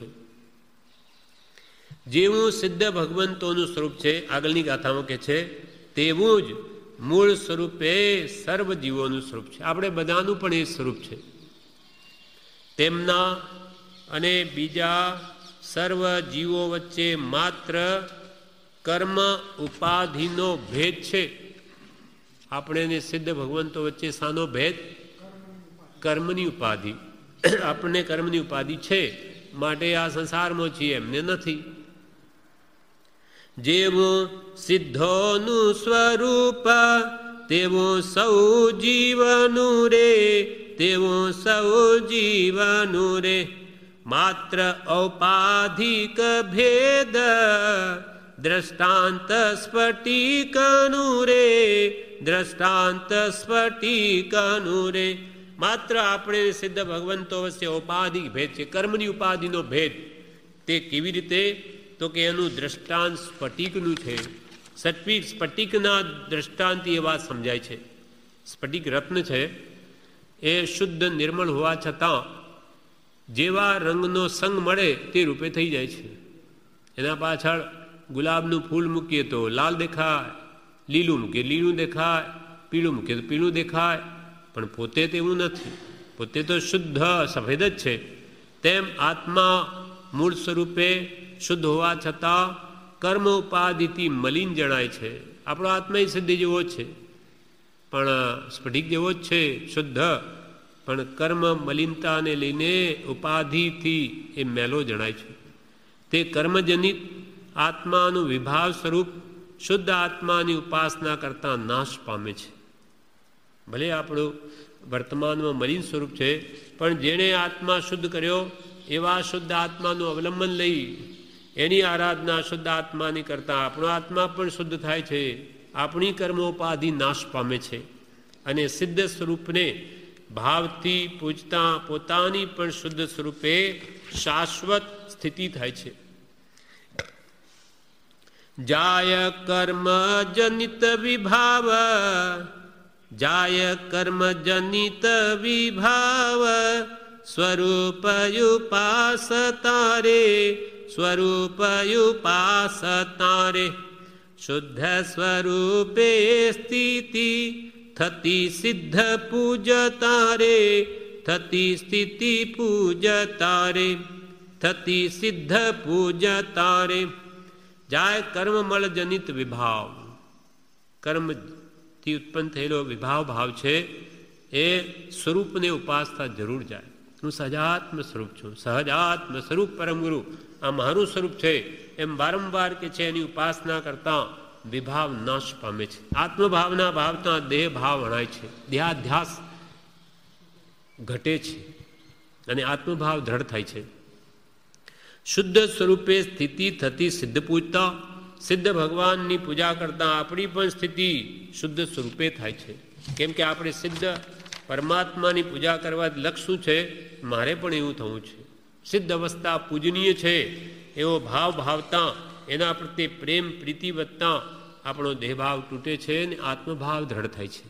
જેવું સિદ્ધ ભગવંતોનું સ્વરૂપ છે આગળની ગાથામાં કે છે તેવું જ મૂળ સ્વરૂપે સર્વ જીવોનું સ્વરૂપ છે. આપણે બધાનું પણ એ સ્વરૂપ છે. તેમના અને બીજા સર્વ જીવો વચ્ચે માત્ર કર્મ ઉપાધિનો ભેદ છે. આપણે સિદ્ધ ભગવંતો વચ્ચે શાનો ભેદ? કર્મની ઉપાધિ. આપણને કર્મની ઉપાધિ છે માટે આ સંસારમાં છીએ, એમને નથી. જેવું સિદ્ધોનું સ્વરૂપ તેવું સૌ જીવનું રે, તેવું સૌ જીવનું રે. માત્ર ઔપાધિક ભેદ દ્રષ્ટાંત સ્ફટિકનું રે, દ્રષ્ટાંત સ્ફટિકનું રે. માત્ર આપણે સિદ્ધ ભગવંતો વચ્ચે ઔપાધિક ભેદ છે, કર્મની ઉપાધિનો ભેદ. તે કેવી રીતે? તો કે એનું દ્રષ્ટાંત સ્ફટિકનું છે. સ્ફટિકના દ્રષ્ટાંતથી એ વાત સમજાય છે. સ્ફટિક રત્ન છે એ શુદ્ધ નિર્મળ હોવા છતાં જેવા રંગનો સંગ મળે તે રૂપે થઈ જાય છે. એના પાછળ ગુલાબનું ફૂલ મૂકીએ તો લાલ દેખાય, લીલું મૂકીએ લીલું દેખાય, પીળું મૂકીએ તો પીળું દેખાય, પણ પોતે તેવું નથી. પોતે તો શુદ્ધ સફેદ જ છે. તેમ આત્મા મૂળ સ્વરૂપે શુદ્ધ હોવા છતાં કર્મ ઉપાધિથી મલિન જણાય છે. આપણો આત્મા એ સિદ્ધ જેવો જ છે, પણ સ્ફટિક જેવો જ છે શુદ્ધ, પણ કર્મ મલિનતાને લઈને ઉપાધિથી એ મેલો જણાય છે. તે કર્મજનિત આત્માનું વિભાવ સ્વરૂપ શુદ્ધ આત્માની ઉપાસના કરતાં નાશ પામે છે. ભલે આપણું વર્તમાનમાં મલિન સ્વરૂપ છે, પણ જેણે આત્મા શુદ્ધ કર્યો એવા શુદ્ધ આત્માનું અવલંબન લઈ એની આરાધના શુદ્ધ આત્માની કરતાં આપણો આત્મા પણ શુદ્ધ થાય છે. આપણી કર્મોપાધિ નાશ પામે છે અને સિદ્ધ સ્વરૂપને ભાવથી પૂજતા પોતાની પણ શુદ્ધ સ્વરૂપે શાશ્વત સ્થિતિ થાય છે. જાય કર્મ જનિત વિભાવ, જાય કર્મ જનિત વિભાવ સ્વરૂપયુપાસતા રે, સ્વરૂપયુપાસતા રે. શુદ્ધ સ્વરૂપે સ્થિતિ થતી સિદ્ધ પૂજતા રે, થતી સ્થિતિ પૂજતા રે, થતી સિદ્ધ પૂજતા રે. જાય કર્મમળ જનિત વિભાવ, કર્મથી ઉત્પન્ન થયેલો વિભાવ ભાવ છે એ સ્વરૂપને ઉપાસતા જરૂર જાય. હું સહજાત્મ સ્વરૂપ છું, સહજાત્મ સ્વરૂપ પરમ ગુરુ આ મારું સ્વરૂપ છે એમ વારંવાર કે છે. એની ઉપાસના કરતા વિભાવ નાશ પામે છે. આત્મભાવના ભાવતા દેહ ભાવ વણાય છે, દેહાધ્યાસ ઘટે છે અને આત્મભાવ દ્રઢ થાય છે. શુદ્ધ સ્વરૂપે સ્થિતિ થતી સિદ્ધ પૂજતા, સિદ્ધ ભગવાનની પૂજા કરતા આપણી પણ સ્થિતિ શુદ્ધ સ્વરૂપે થાય છે. કેમ કે આપણે સિદ્ધ પરમાત્માની પૂજા કરવા લક્ષ્ય શું છે? મારે પણ એવું થવું છે. સિદ્ધ અવસ્થા પૂજનીય છે એવો ભાવ ભાવતા એના પ્રત્યે પ્રેમ પ્રીતિ વધતા આપણો દેહભાવ તૂટે છે અને આત્મભાવ દ્રઢ થાય છે.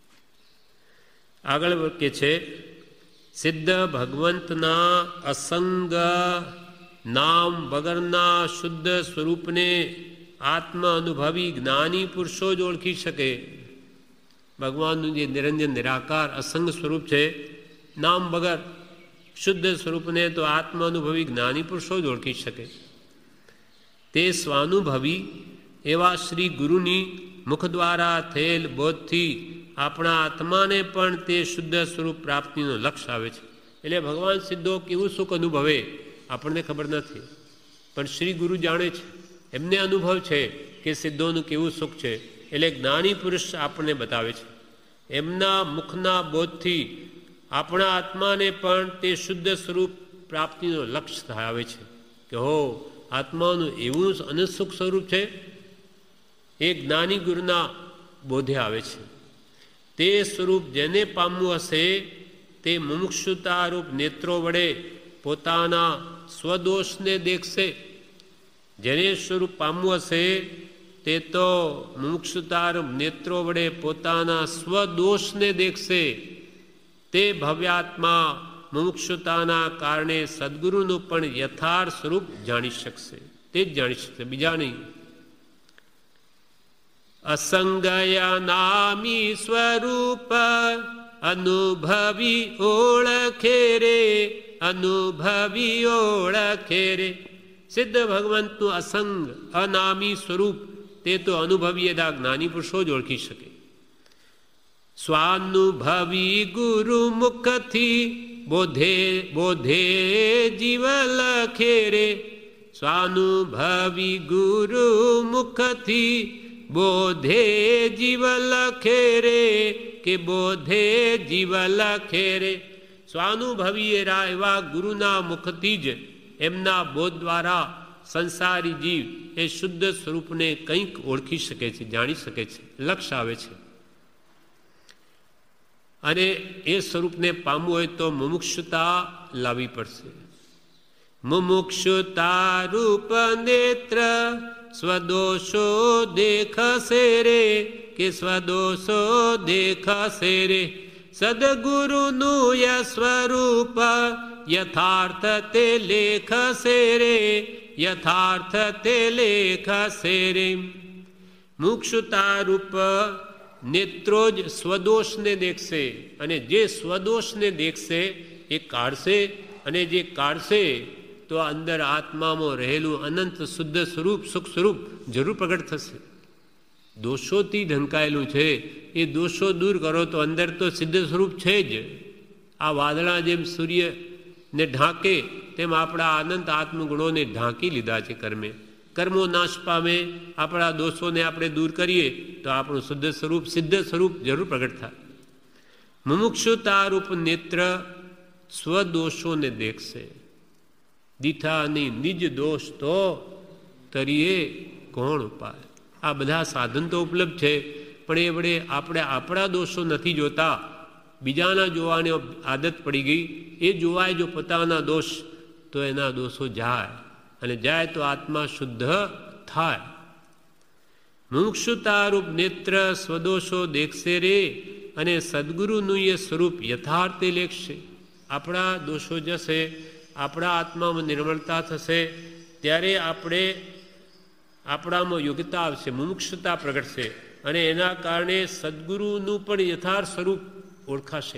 આગળ કે છે સિદ્ધ ભગવંતના અસંગ નામ વગરના શુદ્ધ સ્વરૂપને આત્મ અનુભવી જ્ઞાની પુરુષો જ ઓળખી શકે. ભગવાનનું જે નિરંજન નિરાકાર અસંગ સ્વરૂપ છે, નામ વગર શુદ્ધ સ્વરૂપને તો આત્મ અનુભવી જ્ઞાની પુરુષો જ ઓળખી શકે. તે સ્વાનુભવી એવા શ્રી ગુરુની મુખ દ્વારા થયેલ બોધથી આપણા આત્માને પણ તે શુદ્ધ સ્વરૂપ પ્રાપ્તિનો લક્ષ્ય આવે છે. એટલે ભગવાન સિદ્ધો કેવું સુખ અનુભવે આપણને ખબર નથી, પણ શ્રી ગુરુ જાણે છે, એમને અનુભવ છે કે સિદ્ધોનું કેવું સુખ છે. એટલે જ્ઞાની પુરુષ આપણને બતાવે છે. એમના મુખના બોધથી આપણા આત્માને પણ તે શુદ્ધ સ્વરૂપ પ્રાપ્તિનો લક્ષ્ય આવે છે કે હો આત્માનું એવું અનુસુખ સ્વરૂપ છે. એ જ્ઞાની ગુરુના બોધે આવે છે. તે સ્વરૂપ જેને પામવું હશે તે મુમુક્ષુતારૂપ નેત્રો વડે પોતાના સ્વદોષને દેખશે. જેને સ્વરૂપ પામવું હશે તે તો મુમુક્ષુતારૂપ નેત્રો વડે પોતાના સ્વદોષને દેખશે. તે ભવ્યાત્મા મુમુક્ષુતાના કારણે સદગુરુનું પણ યથાર્થ સ્વરૂપ જાણી શકશે. તે જ જાણી શકશે, બીજા નહીં. અસંગય નામી સ્વરૂપ અનુભવી ઓળખે રે, અનુભવી ઓળખે રે. સિદ્ધ ભગવંતનું અસંગ અનામી સ્વરૂપ તે તો અનુભવી એદા જ્ઞાની પુરુષો જ ઓળખી શકે. સ્વાનુભવી ગુરુ મુખથી બોધે બોધે જીવ લખે રે, સ્વાનુભવી ગુરુ મુખથી બોધે જીવ લખે રે, કે બોધે જીવ લખે રે. સ્વાનુભવી એવા ગુરુના મુખથી જ એમના બોધ દ્વારા સંસારી જીવ એ શુદ્ધ સ્વરૂપને કંઈક ઓળખી શકે છે, જાણી શકે છે, લક્ષ્ય આવે છે. અને એ સ્વરૂપને પામવું હોય તો મુમુક્ષુતા લાવવી પડશે. મુમુક્ષુતા રૂપ નેત્ર સ્વદોષો દેખશે રે, કે સ્વદોષો દેખશે રે. સદગુરુનું ય સ્વરૂપ યથાર્થ તે લેખશે રે, યથાર્થ તે લેખશે રે. મુક્ષુતા રૂપ નેત્રો જ સ્વદોષને દેખશે, અને જે સ્વદોષને દેખશે એ કાઢશે, અને જે કાઢશે તો અંદર આત્મામાં રહેલું અનંત શુદ્ધ સ્વરૂપ સુખ સ્વરૂપ જરૂર પ્રગટ થશે. દોષોથી ઢંકાયેલું છે એ દોષો દૂર કરો તો અંદર તો સિદ્ધ સ્વરૂપ છે જ. આ વાદળા જેમ સૂર્યને ઢાંકે તેમ આપણા અનંત આત્મગુણોને ઢાંકી લીધા છે કર્મે. કર્મો નાશ પામે, આપણા દોષોને આપણે દૂર કરીએ તો આપણું શુદ્ધ સ્વરૂપ સિદ્ધ સ્વરૂપ જરૂર પ્રગટ થાય. મુમુક્ષુતા રૂપ નેત્ર સ્વદોષોને દેખશે. દીઠાની નિજ દોષ તો તરીએ કોણ ઉપાય. આ બધા સાધન તો ઉપલબ્ધ છે, પણ એ વડે આપણે આપણા દોષો નથી જોતા, બીજાના જોવાની આદત પડી ગઈ. એ જોવાય જો પોતાના દોષ તો એના દોષો જાય, અને જાય તો આત્મા શુદ્ધ થાય. મુમુક્ષુતારૂપ નેત્ર સ્વદોષો દેખશે રે, અને સદગુરુનું એ સ્વરૂપ યથાર્થે લેખશે. આપણા દોષો જશે, આપણા આત્મામાં નિર્મળતા થશે, ત્યારે આપણામાં યોગ્યતા આવશે, મુમુક્ષુતા પ્રગટશે અને એના કારણે સદ્ગુરુનું પણ યથાર્થ સ્વરૂપ ઓળખાશે.